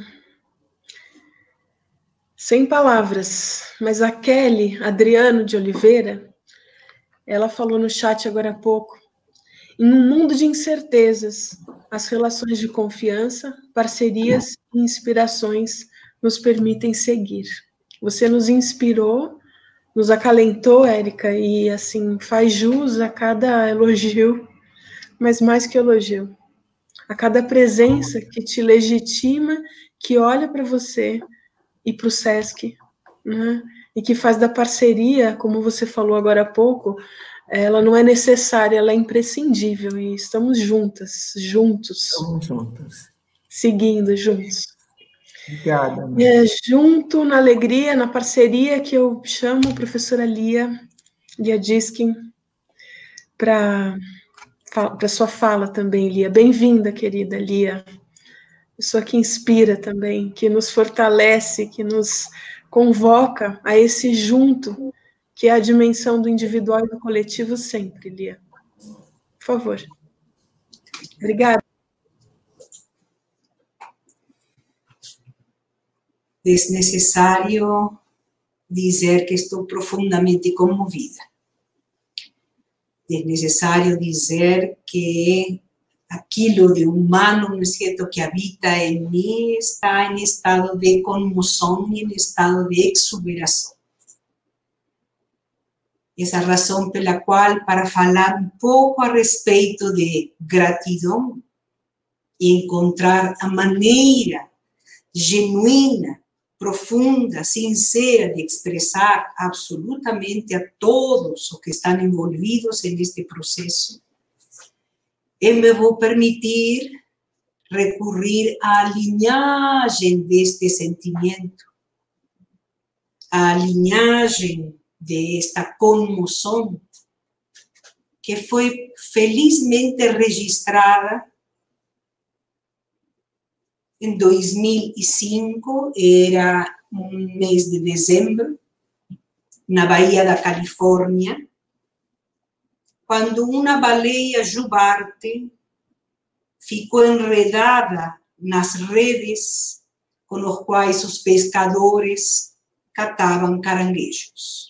Sem palavras, mas a Kelly Adriano de Oliveira, ela falou no chat agora há pouco, em um mundo de incertezas, as relações de confiança, parcerias e inspirações nos permitem seguir. Você nos inspirou, nos acalentou, Érica, e assim, faz jus a cada elogio, mas mais que elogio, a cada presença que te legitima, que olha para você e para o SESC, né? E que faz da parceria, como você falou agora há pouco, ela não é necessária, ela é imprescindível, e estamos juntas, juntos. Estamos juntas. Seguindo juntos. Obrigada, E é junto, na alegria, na parceria, que eu chamo a professora Lia Diskin para sua fala também, Lia. Bem-vinda, querida Lia. Pessoa que inspira também, que nos fortalece, que nos convoca a esse junto, que é a dimensão do individual e do coletivo sempre, Lia. Por favor. Obrigada. Es necesario dizer que estou profundamente conmovida. Es necesario dizer que aquilo de humano, ¿no es cierto?, que habita en mí está en estado de conmoción y en estado de exuberación. Esa razón pela cual, para falar un poco a respeito de gratidão e encontrar a maneira genuína, profunda, sincera de expressar absolutamente a todos os que estão envolvidos neste processo, eu me vou permitir recurrir à linhagem deste sentimento, à linhagem desta comoção, que foi felizmente registrada em 2005, era um mês de dezembro, na Bahia da Califórnia, quando uma baleia jubarte ficou enredada nas redes com os quais os pescadores catavam caranguejos.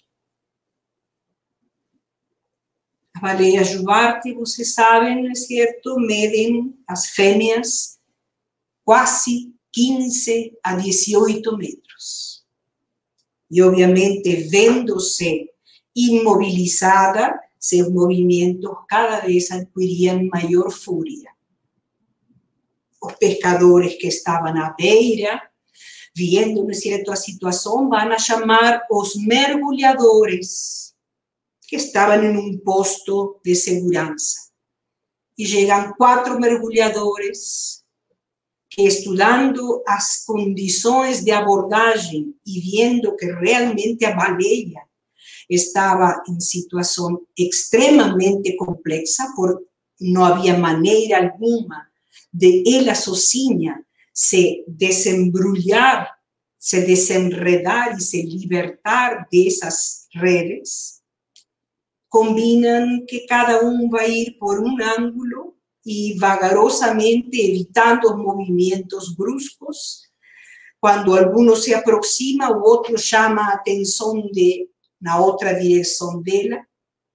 As baleias jubarte, vocês sabem, não é certo, medem as fêmeas quase 15 a 18 metros. E, obviamente, vendo-se imobilizada, seus movimentos cada vez adquiriam maior fúria. Os pescadores que estavam à beira, vendo, não é certo, a situação, vão a chamar os mergulhadores, que estavam em um posto de segurança. E chegam 4 mergulhadores que, estudando as condições de abordagem e vendo que realmente a baleia estava em situação extremamente complexa, porque não havia maneira alguma de ela sozinha se desembrulhar, se desenredar e se libertar dessas redes, combinam que cada um vai ir por um ângulo e vagarosamente, evitando os movimentos bruscos. Quando alguno se aproxima, o outro chama a atenção na outra direção dela.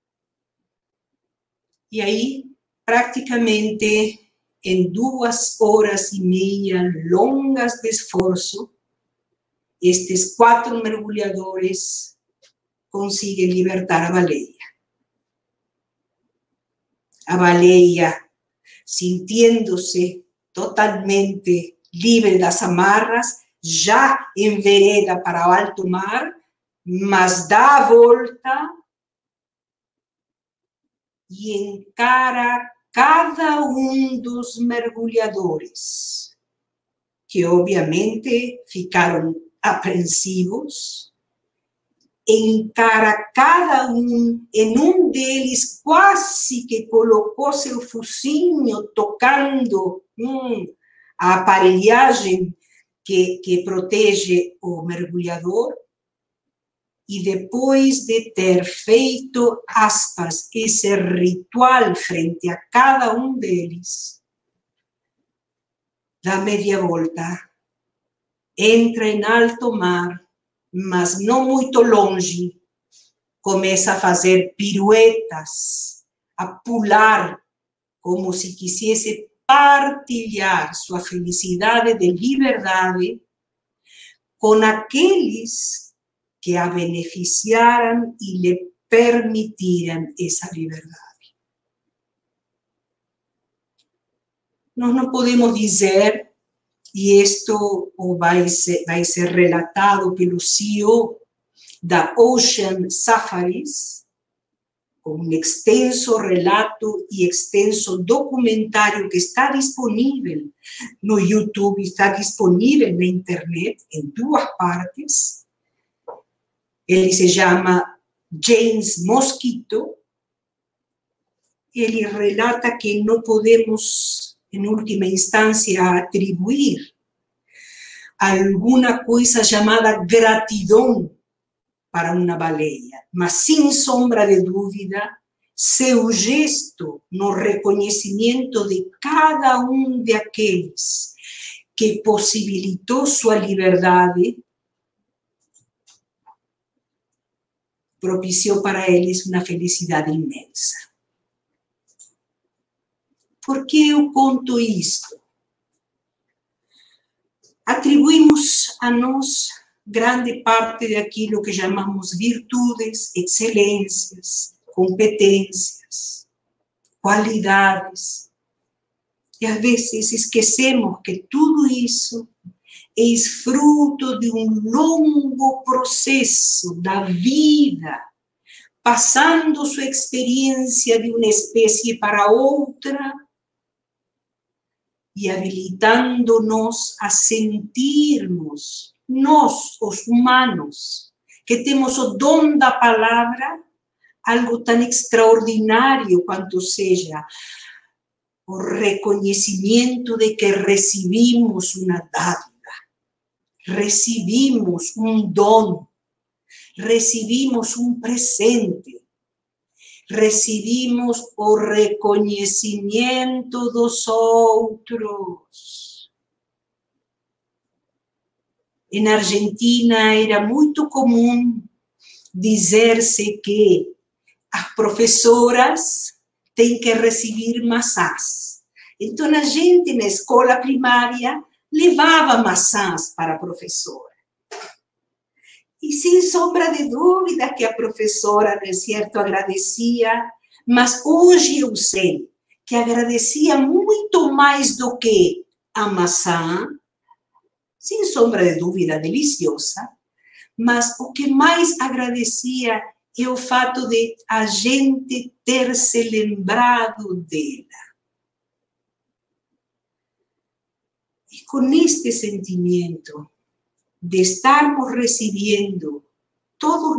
E aí, praticamente, em 2 horas e meia longas de esforço, estes 4 mergulhadores conseguem libertar a baleia. A baleia, sintiendo-se totalmente livre das amarras, já envereda para o alto mar, mas dá a volta e encara cada um dos mergulhadores, que obviamente ficaram apreensivos, encara cada um deles quase que colocou seu focinho tocando a aparelhagem que protege o mergulhador, e depois de ter feito, aspas, esse ritual frente a cada um deles, dá meia volta, entra em alto mar, mas não muito longe, começa a fazer piruetas, a pular, como se quisesse partilhar sua felicidade de liberdade com aqueles que a beneficiaram e lhe permitiram essa liberdade. Nós não podemos dizer, e isto vai ser relatado pelo CEO da Ocean Safaris, com um extenso relato e extenso documentário que está disponível no YouTube, está disponível na internet, em 2 partes. Ele se chama James Mosquito. Ele relata que não podemos, em última instância, atribuir alguma coisa chamada gratidão para uma baleia, mas, sem sombra de dúvida, seu gesto no reconhecimento de cada um daqueles que possibilitou sua liberdade propiciou para eles uma felicidade imensa. Por que eu conto isto? Atribuímos a nós grande parte daquilo que chamamos virtudes, excelências, competências, qualidades. E às vezes esquecemos que tudo isso é fruto de um longo processo da vida, passando sua experiência de uma espécie para outra e habilitando-nos a sentirmos, nós, os humanos, que temos o dom da palavra, algo tão extraordinário quanto seja o reconhecimento de que recebimos uma dádiva, recebimos um dom, recebimos um presente, recebimos o reconhecimento dos outros. Na Argentina era muito comum dizer-se que as professoras têm que receber maçãs. Então, a gente, na escola primária, levava maçãs para a professora. E, sem sombra de dúvida, que a professora, não é certo, agradecia, mas hoje eu sei que agradecia muito mais do que a maçã, sem sombra de dúvida, deliciosa, mas o que mais agradecia é o fato de a gente ter se lembrado dela. E com este sentimento de estarmos recebendo, todos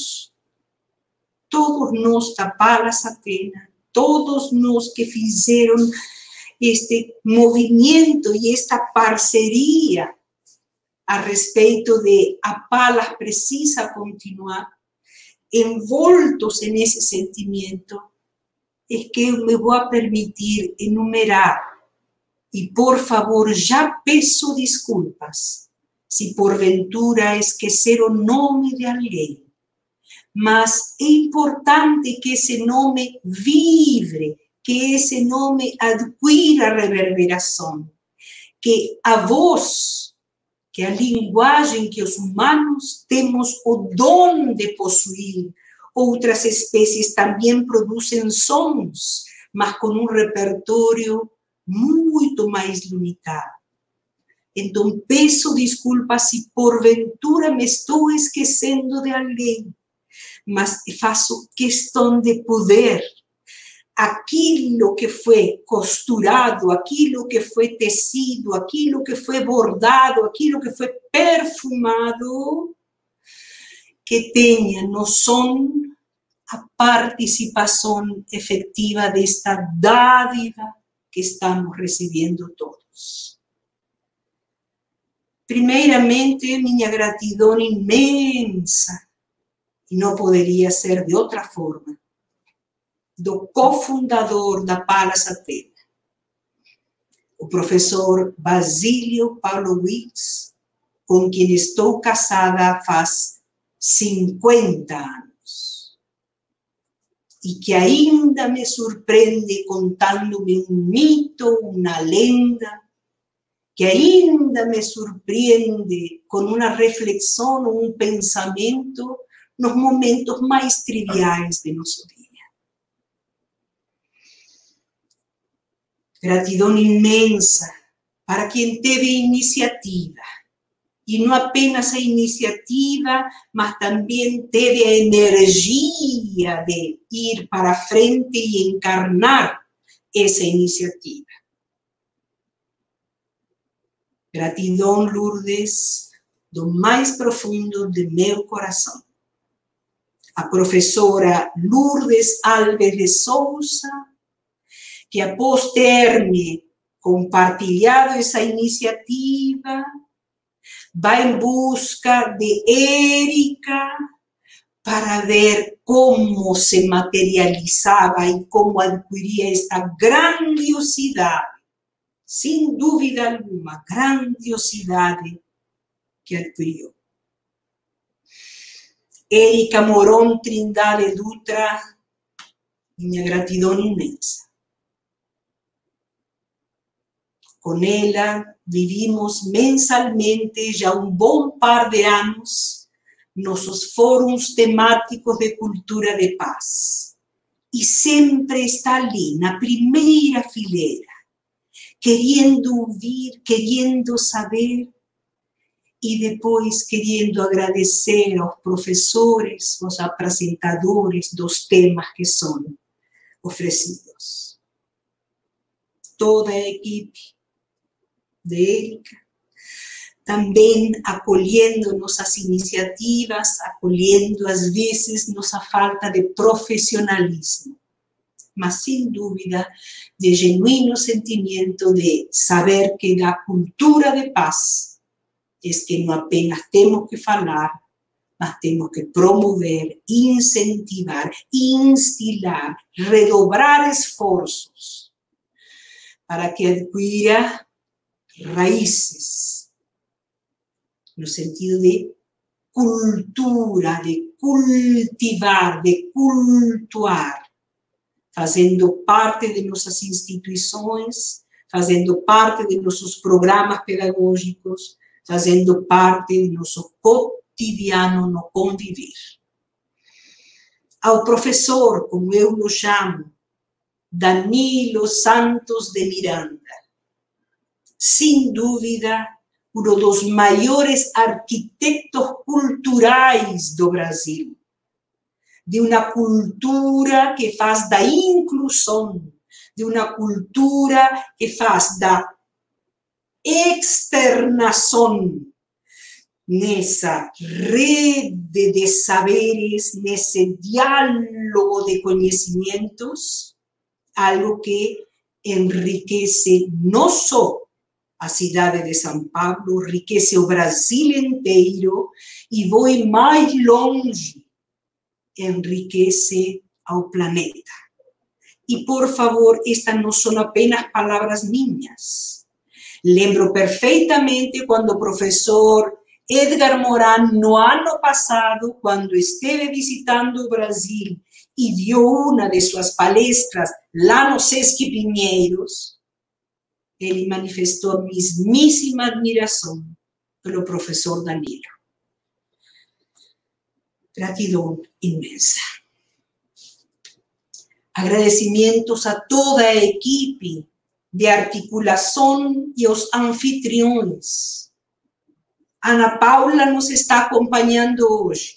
nós da Palas Athena, todos nós que fizeram este movimento e esta parceria a respeito de a Palas precisa continuar, envoltos nesse sentimento, é que eu me vou permitir enumerar, e por favor já peço desculpas, se porventura esquecer o nome de alguém, mas é importante que esse nome vibre, que esse nome adquira reverberação, que a voz, que a linguagem que os humanos temos o dom de possuir, outras espécies também produzem sons, mas com um repertório muito mais limitado. Então, peço desculpas se porventura me estou esquecendo de alguém, mas faço questão de poder aquilo que foi costurado, aquilo que foi tecido, aquilo que foi bordado, aquilo que foi perfumado, que tenha noção a participação efetiva desta dádiva que estamos recebendo todos. Primeiramente, minha gratidão imensa, e não poderia ser de outra forma, do cofundador da Palas Athena, o professor Basílio Pawlowicz, com quem estou casada faz 50 anos, e que ainda me surpreende contando-me um mito, uma lenda, que ainda me surpreende com uma reflexão ou um pensamento nos momentos mais triviais de nosso dia. Gratidão imensa para quem teve iniciativa, e não apenas a iniciativa, mas também teve a energia de ir para frente e encarnar essa iniciativa. Gratidão, Lourdes, do mais profundo de meu coração. A professora Lourdes Alves de Souza, que após ter-me compartilhado essa iniciativa, vai em busca de Érica para ver como se materializava e como adquiria esta grandiosidade, sem dúvida alguma, grandiosidade que adquiriu. Érica Moron Trindade Dutra, minha gratidão imensa. Com ela, vivimos mensalmente, já um bom par de anos, nossos fóruns temáticos de cultura de paz. E sempre está ali, na primeira fileira, querendo ouvir, querendo saber, e depois querendo agradecer aos professores, aos apresentadores dos temas que são oferecidos. Toda a equipe de Érica, também acolhendo nossas iniciativas, acolhendo às vezes nossa falta de profissionalismo, mas sem dúvida de genuíno sentimento de saber que da cultura de paz é que não apenas temos que falar, mas temos que promover, incentivar, instilar, redobrar esforços para que adquira raízes, no sentido de cultura, de cultivar, de cultuar, fazendo parte de nossas instituições, fazendo parte de nossos programas pedagógicos, fazendo parte de nosso cotidiano no conviver. Ao professor, como eu o chamo, Danilo Santos de Miranda, sem dúvida, um dos maiores arquitetos culturais do Brasil, de uma cultura que faz da inclusão, de uma cultura que faz da externação nessa rede de saberes, nesse diálogo de conhecimentos, algo que enriquece não só a cidade de São Paulo, enriquece o Brasil inteiro e vou mais longe, enriquece ao planeta. E, por favor, estas não são apenas palavras minhas. Lembro perfeitamente quando o professor Edgar Morin, no ano passado, quando esteve visitando o Brasil e deu uma de suas palestras lá no Sesc Pinheiros, ele manifestou a mesmíssima admiração pelo professor Danilo. Gratidão imensa. Agradecimentos a toda a equipe de articulação e aos anfitriões. Ana Paula nos está acompanhando hoje.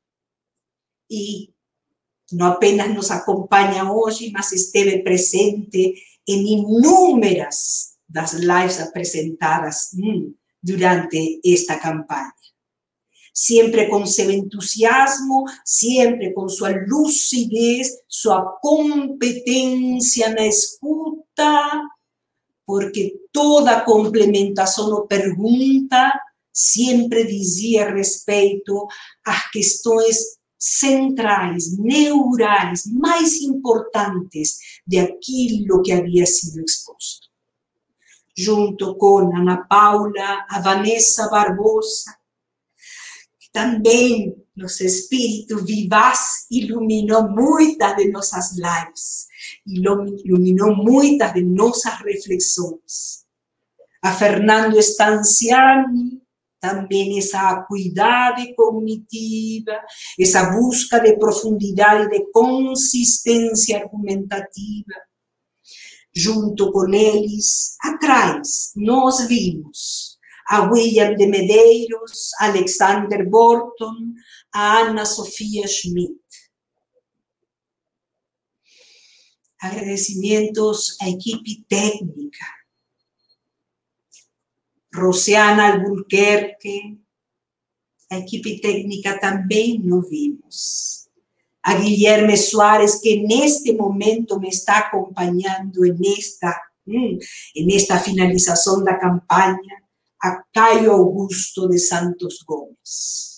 E não apenas nos acompanha hoje, mas esteve presente em inúmeras das lives apresentadas durante esta campanha. sempre com seu entusiasmo, sempre com sua lucidez, sua competência na escuta, porque toda complementação ou pergunta sempre dizia respeito às questões centrais, neurais, mais importantes de aquilo que havia sido exposto. Junto com Ana Paula, a Vanessa Barbosa, que também nosso espírito vivaz iluminou muitas de nossas lives, iluminou muitas de nossas reflexões. A Fernando Estanciani, também essa acuidade cognitiva, essa busca de profundidade, de consistência argumentativa. Junto com eles, atrás, nós vimos a William de Medeiros, a Alexander Borton, a Ana Sofia Schmidt. Agradecimentos à equipe técnica, Rosiana Albuquerque, a equipe técnica também não vimos. A Guilherme Soares, que neste momento me está acompanhando nesta finalização da campanha, a Caio Augusto de Santos Gomes.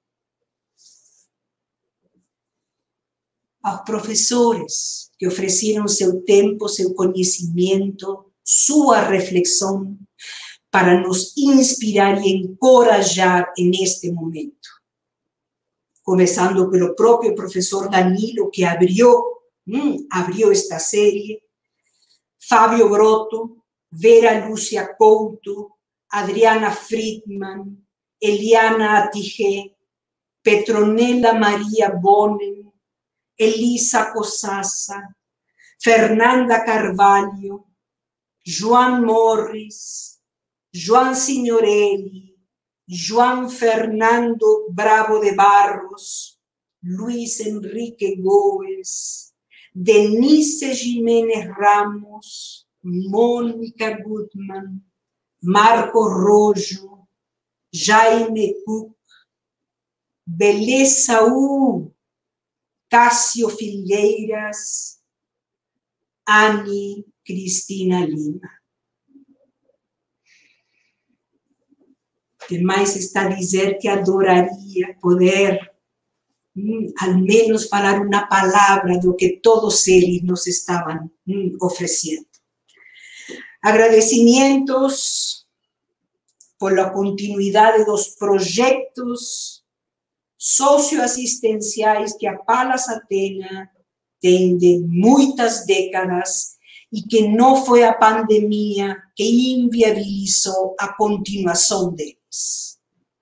Aos professores que ofereceram seu tempo, seu conhecimento, sua reflexão, para nos inspirar e encorajar neste momento. Começando pelo próprio professor Danilo, que abriu esta série, Fábio Grotto, Vera Lúcia Couto, Adriana Friedman, Eliana Atigé, Petronella Maria Bonen, Elisa Cosassa, Fernanda Carvalho, Joan Morris, Joan Signorelli, Joan Fernando Bravo de Barros, Luis Enrique Góes, Denise Jiménez Ramos, Mônica Gutmann, Marco Rojo, Jaime Cook, Belê Saúl, Cássio Filheiras, Anne Cristina Lima. Que mais está a dizer que adoraria poder, ao menos, falar uma palavra do que todos eles nos estavam oferecendo. Agradecimentos pela continuidade dos projetos socioassistenciais que a Palas Atena tem de muitas décadas e que não foi a pandemia que inviabilizou a continuação deles.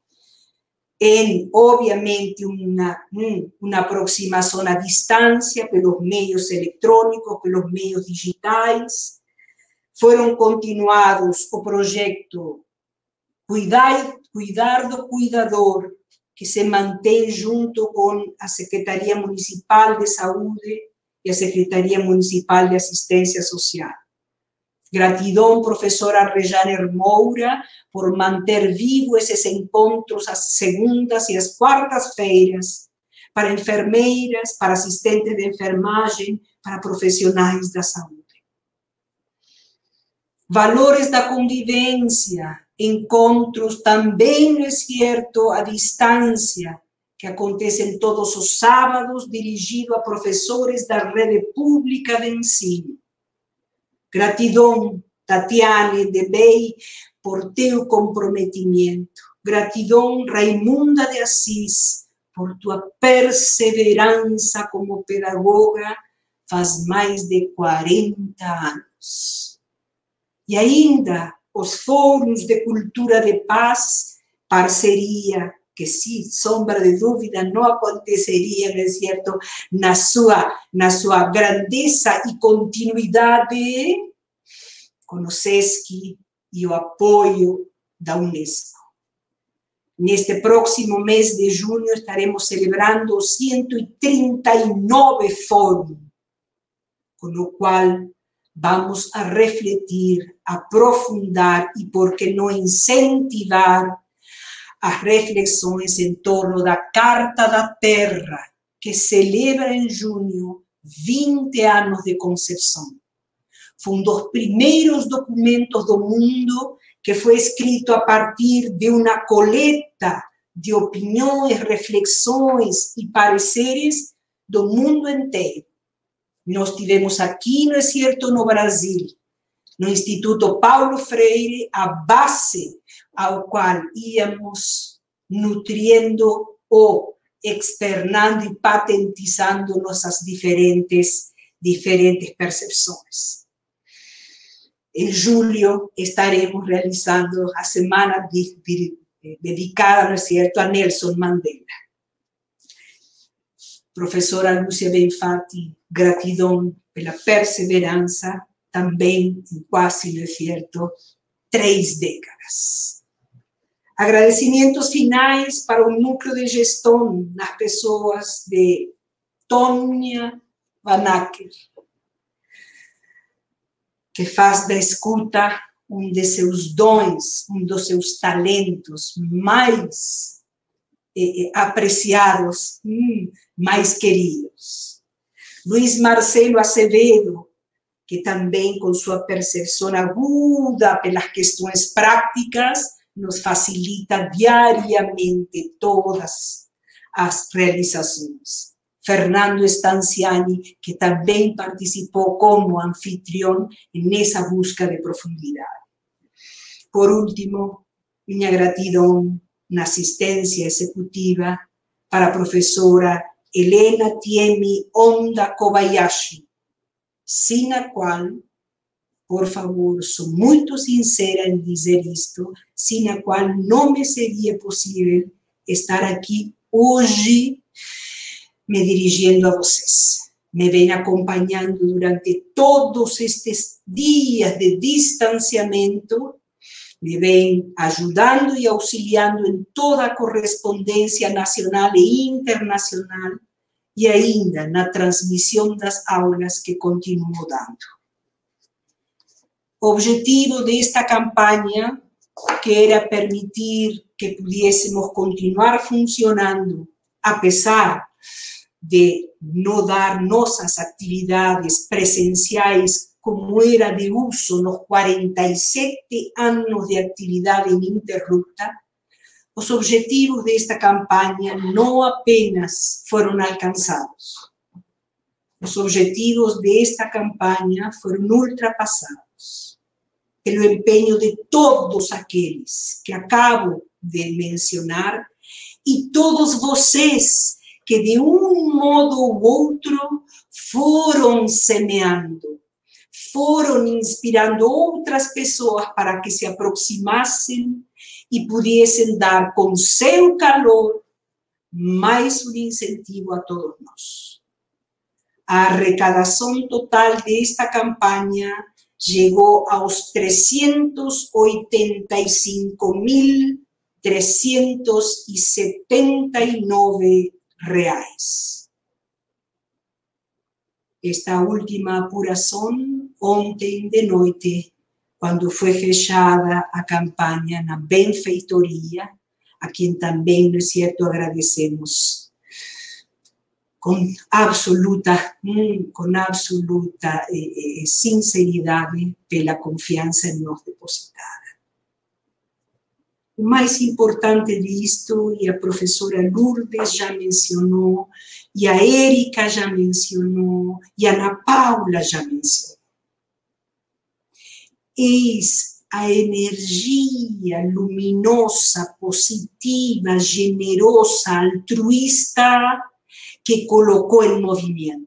Obviamente, uma aproximação à distância pelos meios eletrônicos, pelos meios digitais. Foram continuados o projeto Cuidar do Cuidador, que se mantém junto com a Secretaria Municipal de Saúde e a Secretaria Municipal de Assistência Social. Gratidão, professora Rejane Moura, por manter vivo esses encontros às segundas e às quartas-feiras, para enfermeiras, para assistentes de enfermagem, para profissionais da saúde. Valores da convivência, encontros também, não é certo, à distância, que acontecem todos os sábados, dirigido a professores da rede pública de ensino. Gratidão, Tatiane de Bey, por teu comprometimento. Gratidão, Raimunda de Assis, por tua perseverança como pedagoga faz mais de 40 anos. E ainda os fóruns de cultura de paz, parceria, que, sem sombra de dúvida, não aconteceria, não é certo, na sua grandeza e continuidade, com o SESC e o apoio da Unesco. Neste próximo mês de junho, estaremos celebrando o 139 Fórum, com o qual vamos a refletir, aprofundar e, por que não, incentivar as reflexões em torno da Carta da Terra, que celebra em junho 20 anos de concepção. Foi um dos primeiros documentos do mundo que foi escrito a partir de uma coleta de opiniões, reflexões e pareceres do mundo inteiro. Nós tivemos aqui, não é certo, no Brasil, no Instituto Paulo Freire, a base ao qual íamos nutrindo ou externando e patentizando nossas diferentes percepções. Em julho estaremos realizando a semana dedicada, não é certo, a Nelson Mandela. Professora Lúcia Benfatti, gratidão pela perseverança, também em quase, não é certo, 3 décadas. Agradecimentos finais para o núcleo de gestão nas pessoas de Tônia Vanacker, que faz da escuta um de seus dons, um dos seus talentos mais apreciados, mais queridos. Luiz Marcelo Acevedo, que também com sua percepção aguda pelas questões práticas, nos facilita diariamente todas as realizações. Fernando Estanciani, que também participou como anfitrião nessa busca de profundidade. Por último, minha gratidão na assistência executiva para a professora Helena Tiemi Onda Kobayashi, sem a qual, por favor, sou muito sincera em dizer isto, sem a qual não me seria possível estar aqui hoje me dirigindo a vocês. Me vem acompanhando durante todos estes dias de distanciamento, me vem ajudando e auxiliando em toda a correspondência nacional e internacional e ainda na transmissão das aulas que continuo dando. O objetivo desta campanha, que era permitir que pudiésemos continuar funcionando, apesar de não dar nossas atividades presenciais como era de uso nos 47 anos de atividade ininterrupta, os objetivos desta campanha não apenas foram alcançados, os objetivos desta campanha foram ultrapassados pelo empenho de todos aqueles que acabo de mencionar e todos vocês que de um modo ou outro foram semeando, foram inspirando outras pessoas para que se aproximassem e pudessem dar com seu calor mais um incentivo a todos nós. A arrecadação total desta campanha chegou aos 385.379 reais. Esta última apuração, ontem de noite, quando foi fechada a campanha na benfeitoria, a quem também, não é certo, agradecemos com absoluta sinceridade pela confiança em nós depositada. O mais importante disto, e a professora Lourdes já mencionou, e a Érica já mencionou, e a Ana Paula já mencionou, eis a energia luminosa, positiva, generosa, altruísta que colocou em movimento.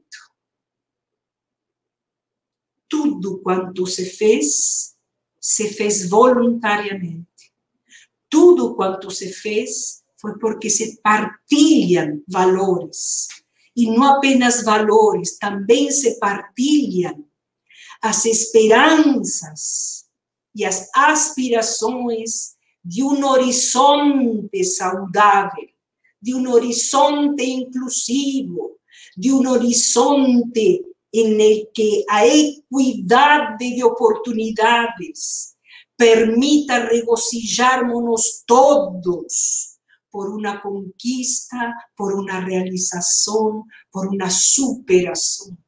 Tudo quanto se fez voluntariamente. Tudo quanto se fez foi porque se partilham valores. E não apenas valores, também se partilham as esperanças e as aspirações de um horizonte saudável, de um horizonte inclusivo, de um horizonte em que a equidade de oportunidades permita regocijarnos todos por una conquista, por una realización, por una superación.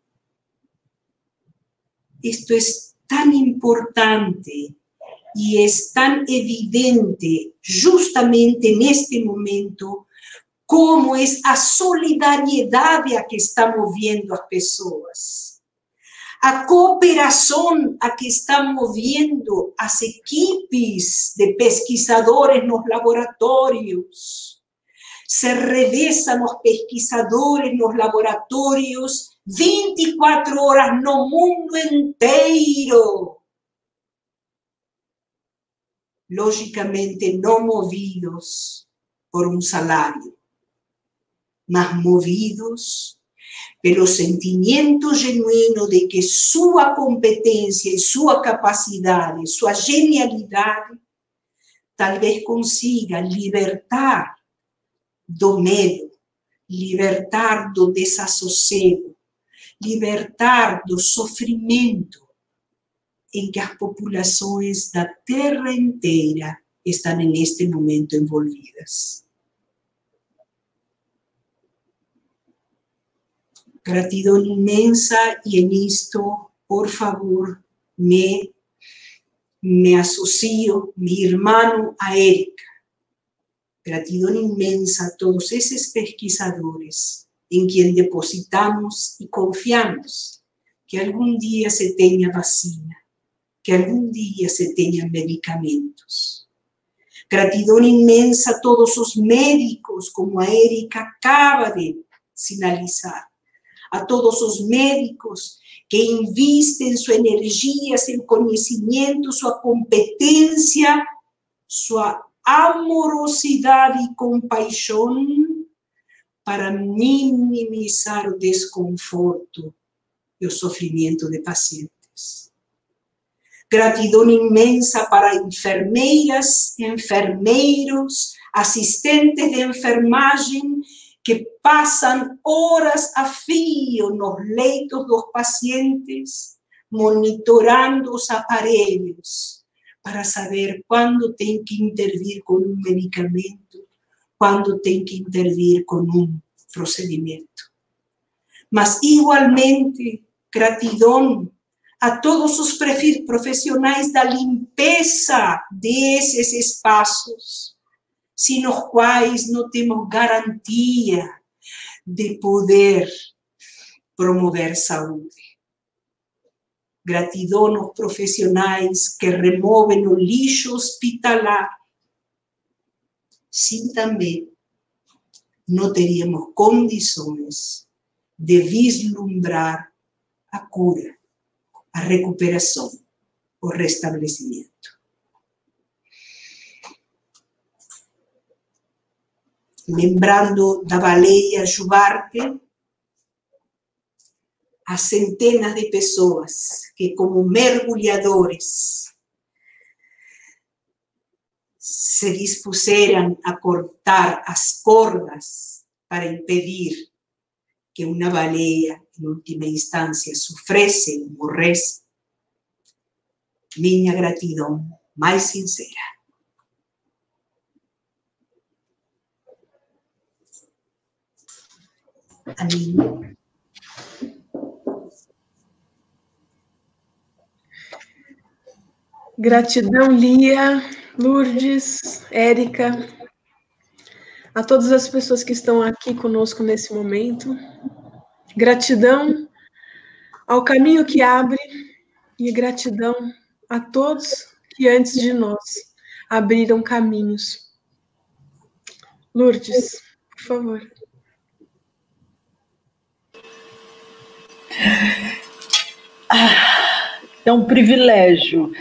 Esto es tan importante y es tan evidente justamente en este momento como es a solidariedade a que está moviendo as pessoas, a cooperação a que está moviendo as equipes de pesquisadores nos laboratórios. Se revezam os pesquisadores nos laboratórios 24 horas no mundo inteiro. Lógicamente não movidos por um salário, mas movidos pelo sentimento genuíno de que sua competência e sua capacidade, sua genialidade, talvez consiga libertar do medo, libertar do desassossego, libertar do sofrimento em que as populações da Terra inteira estão neste momento envolvidas. Gratidão imensa e en esto, por favor, me asocio, mi hermano, a Erika. Gratidão inmensa a todos esses pesquisadores em quem depositamos e confiamos que algum dia se tenha vacina, que algum dia se tenha medicamentos. Gratidão imensa a todos os médicos, como a Erika acaba de sinalizar, a todos os médicos que investem sua energia, seu conhecimento, sua competência, sua amorosidade e compaixão para minimizar o desconforto e o sofrimento de pacientes. Gratidão imensa para enfermeiras, enfermeiros, assistentes de enfermagem que passam horas a fio nos leitos dos pacientes, monitorando os aparelhos para saber quando tem que intervir com um medicamento, quando tem que intervir com um procedimento. Mas, igualmente, gratidão a todos os profissionais da limpeza desses espaços, sem os quais não temos garantia de poder promover saúde. Gratidão aos profissionais que removem o lixo hospitalar. Sim, também não teríamos condições de vislumbrar a cura, a recuperação, o restabelecimento. Lembrando da baleia Jubarte, as centenas de pessoas que, como mergulhadores, se dispuseram a cortar as cordas para impedir que uma baleia, em última instância, sofresse ou morresse. Minha gratidão mais sincera. Amém. Gratidão, Lia, Lourdes, Érica, a todas as pessoas que estão aqui conosco nesse momento. Gratidão ao caminho que abre e gratidão a todos que antes de nós abriram caminhos. Lourdes, por favor. É um privilégio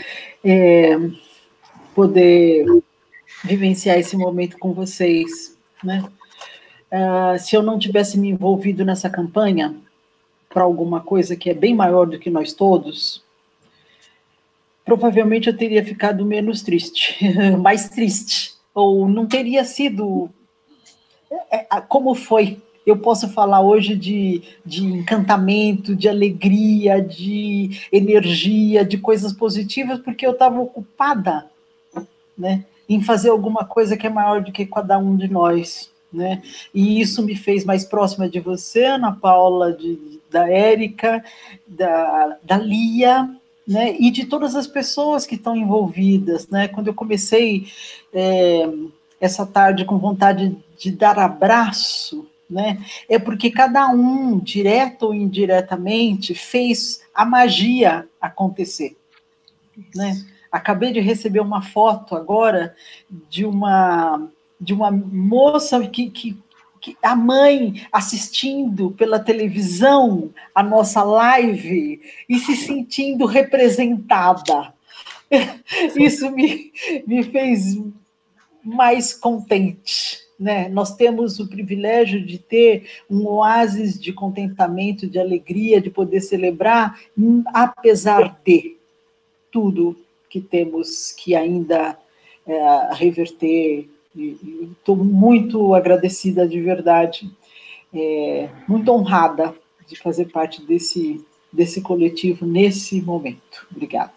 poder vivenciar esse momento com vocês, né? Se eu não tivesse me envolvido nessa campanha para alguma coisa que é bem maior do que nós todos, provavelmente eu teria ficado menos triste, mais triste, ou não teria sido como foi Eu posso falar hoje de encantamento, de alegria, de energia, de coisas positivas, porque eu estava ocupada, né, em fazer alguma coisa que é maior do que cada um de nós, né? E isso me fez mais próxima de você, Ana Paula, da Érica, da Lia, né? E de todas as pessoas que estão envolvidas, né? Quando eu comecei essa tarde com vontade de dar abraço, né? É porque cada um, direto ou indiretamente, fez a magia acontecer, né? Acabei de receber uma foto agora de uma moça que a mãe assistindo pela televisão a nossa live e se sentindo representada. Isso me fez mais contente, né? Nós temos o privilégio de ter um oásis de contentamento, de alegria, de poder celebrar, apesar de tudo que temos que ainda reverter. Estou muito agradecida de verdade, muito honrada de fazer parte desse coletivo nesse momento. Obrigada.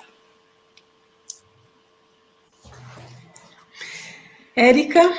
Érica?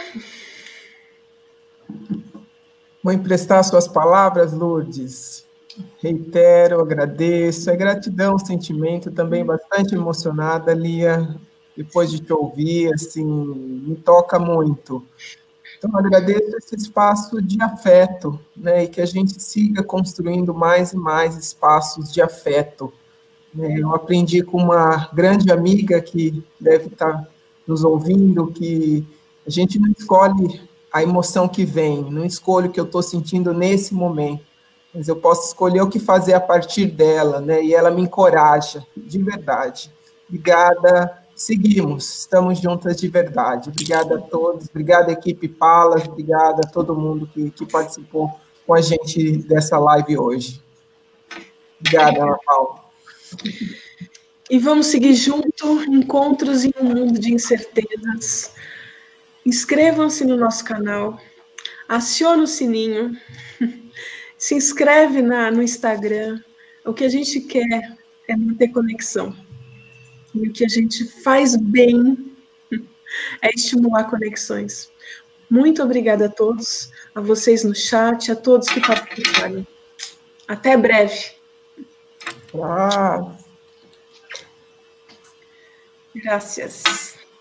Vou emprestar suas palavras, Lourdes. Reitero, agradeço. É gratidão, sentimento, também bastante emocionada, Lia, depois de te ouvir, assim, me toca muito. Então, agradeço esse espaço de afeto, né, e que a gente siga construindo mais e mais espaços de afeto. Eu aprendi com uma grande amiga que deve estar nos ouvindo que a gente não escolhe a emoção que vem, não escolho o que eu estou sentindo nesse momento, mas eu posso escolher o que fazer a partir dela, né? E ela me encoraja, de verdade. Obrigada, seguimos, estamos juntas de verdade. Obrigada a todos, obrigada equipe Palas, obrigada a todo mundo que participou com a gente dessa live hoje. Obrigada, Ana Paula. E vamos seguir junto, encontros em um mundo de incertezas. Inscrevam-se no nosso canal, acione o sininho, se inscreve no Instagram. O que a gente quer é manter conexão. E o que a gente faz bem é estimular conexões. Muito obrigada a todos, a vocês no chat, a todos que participaram. Até breve. Ah. Gracias.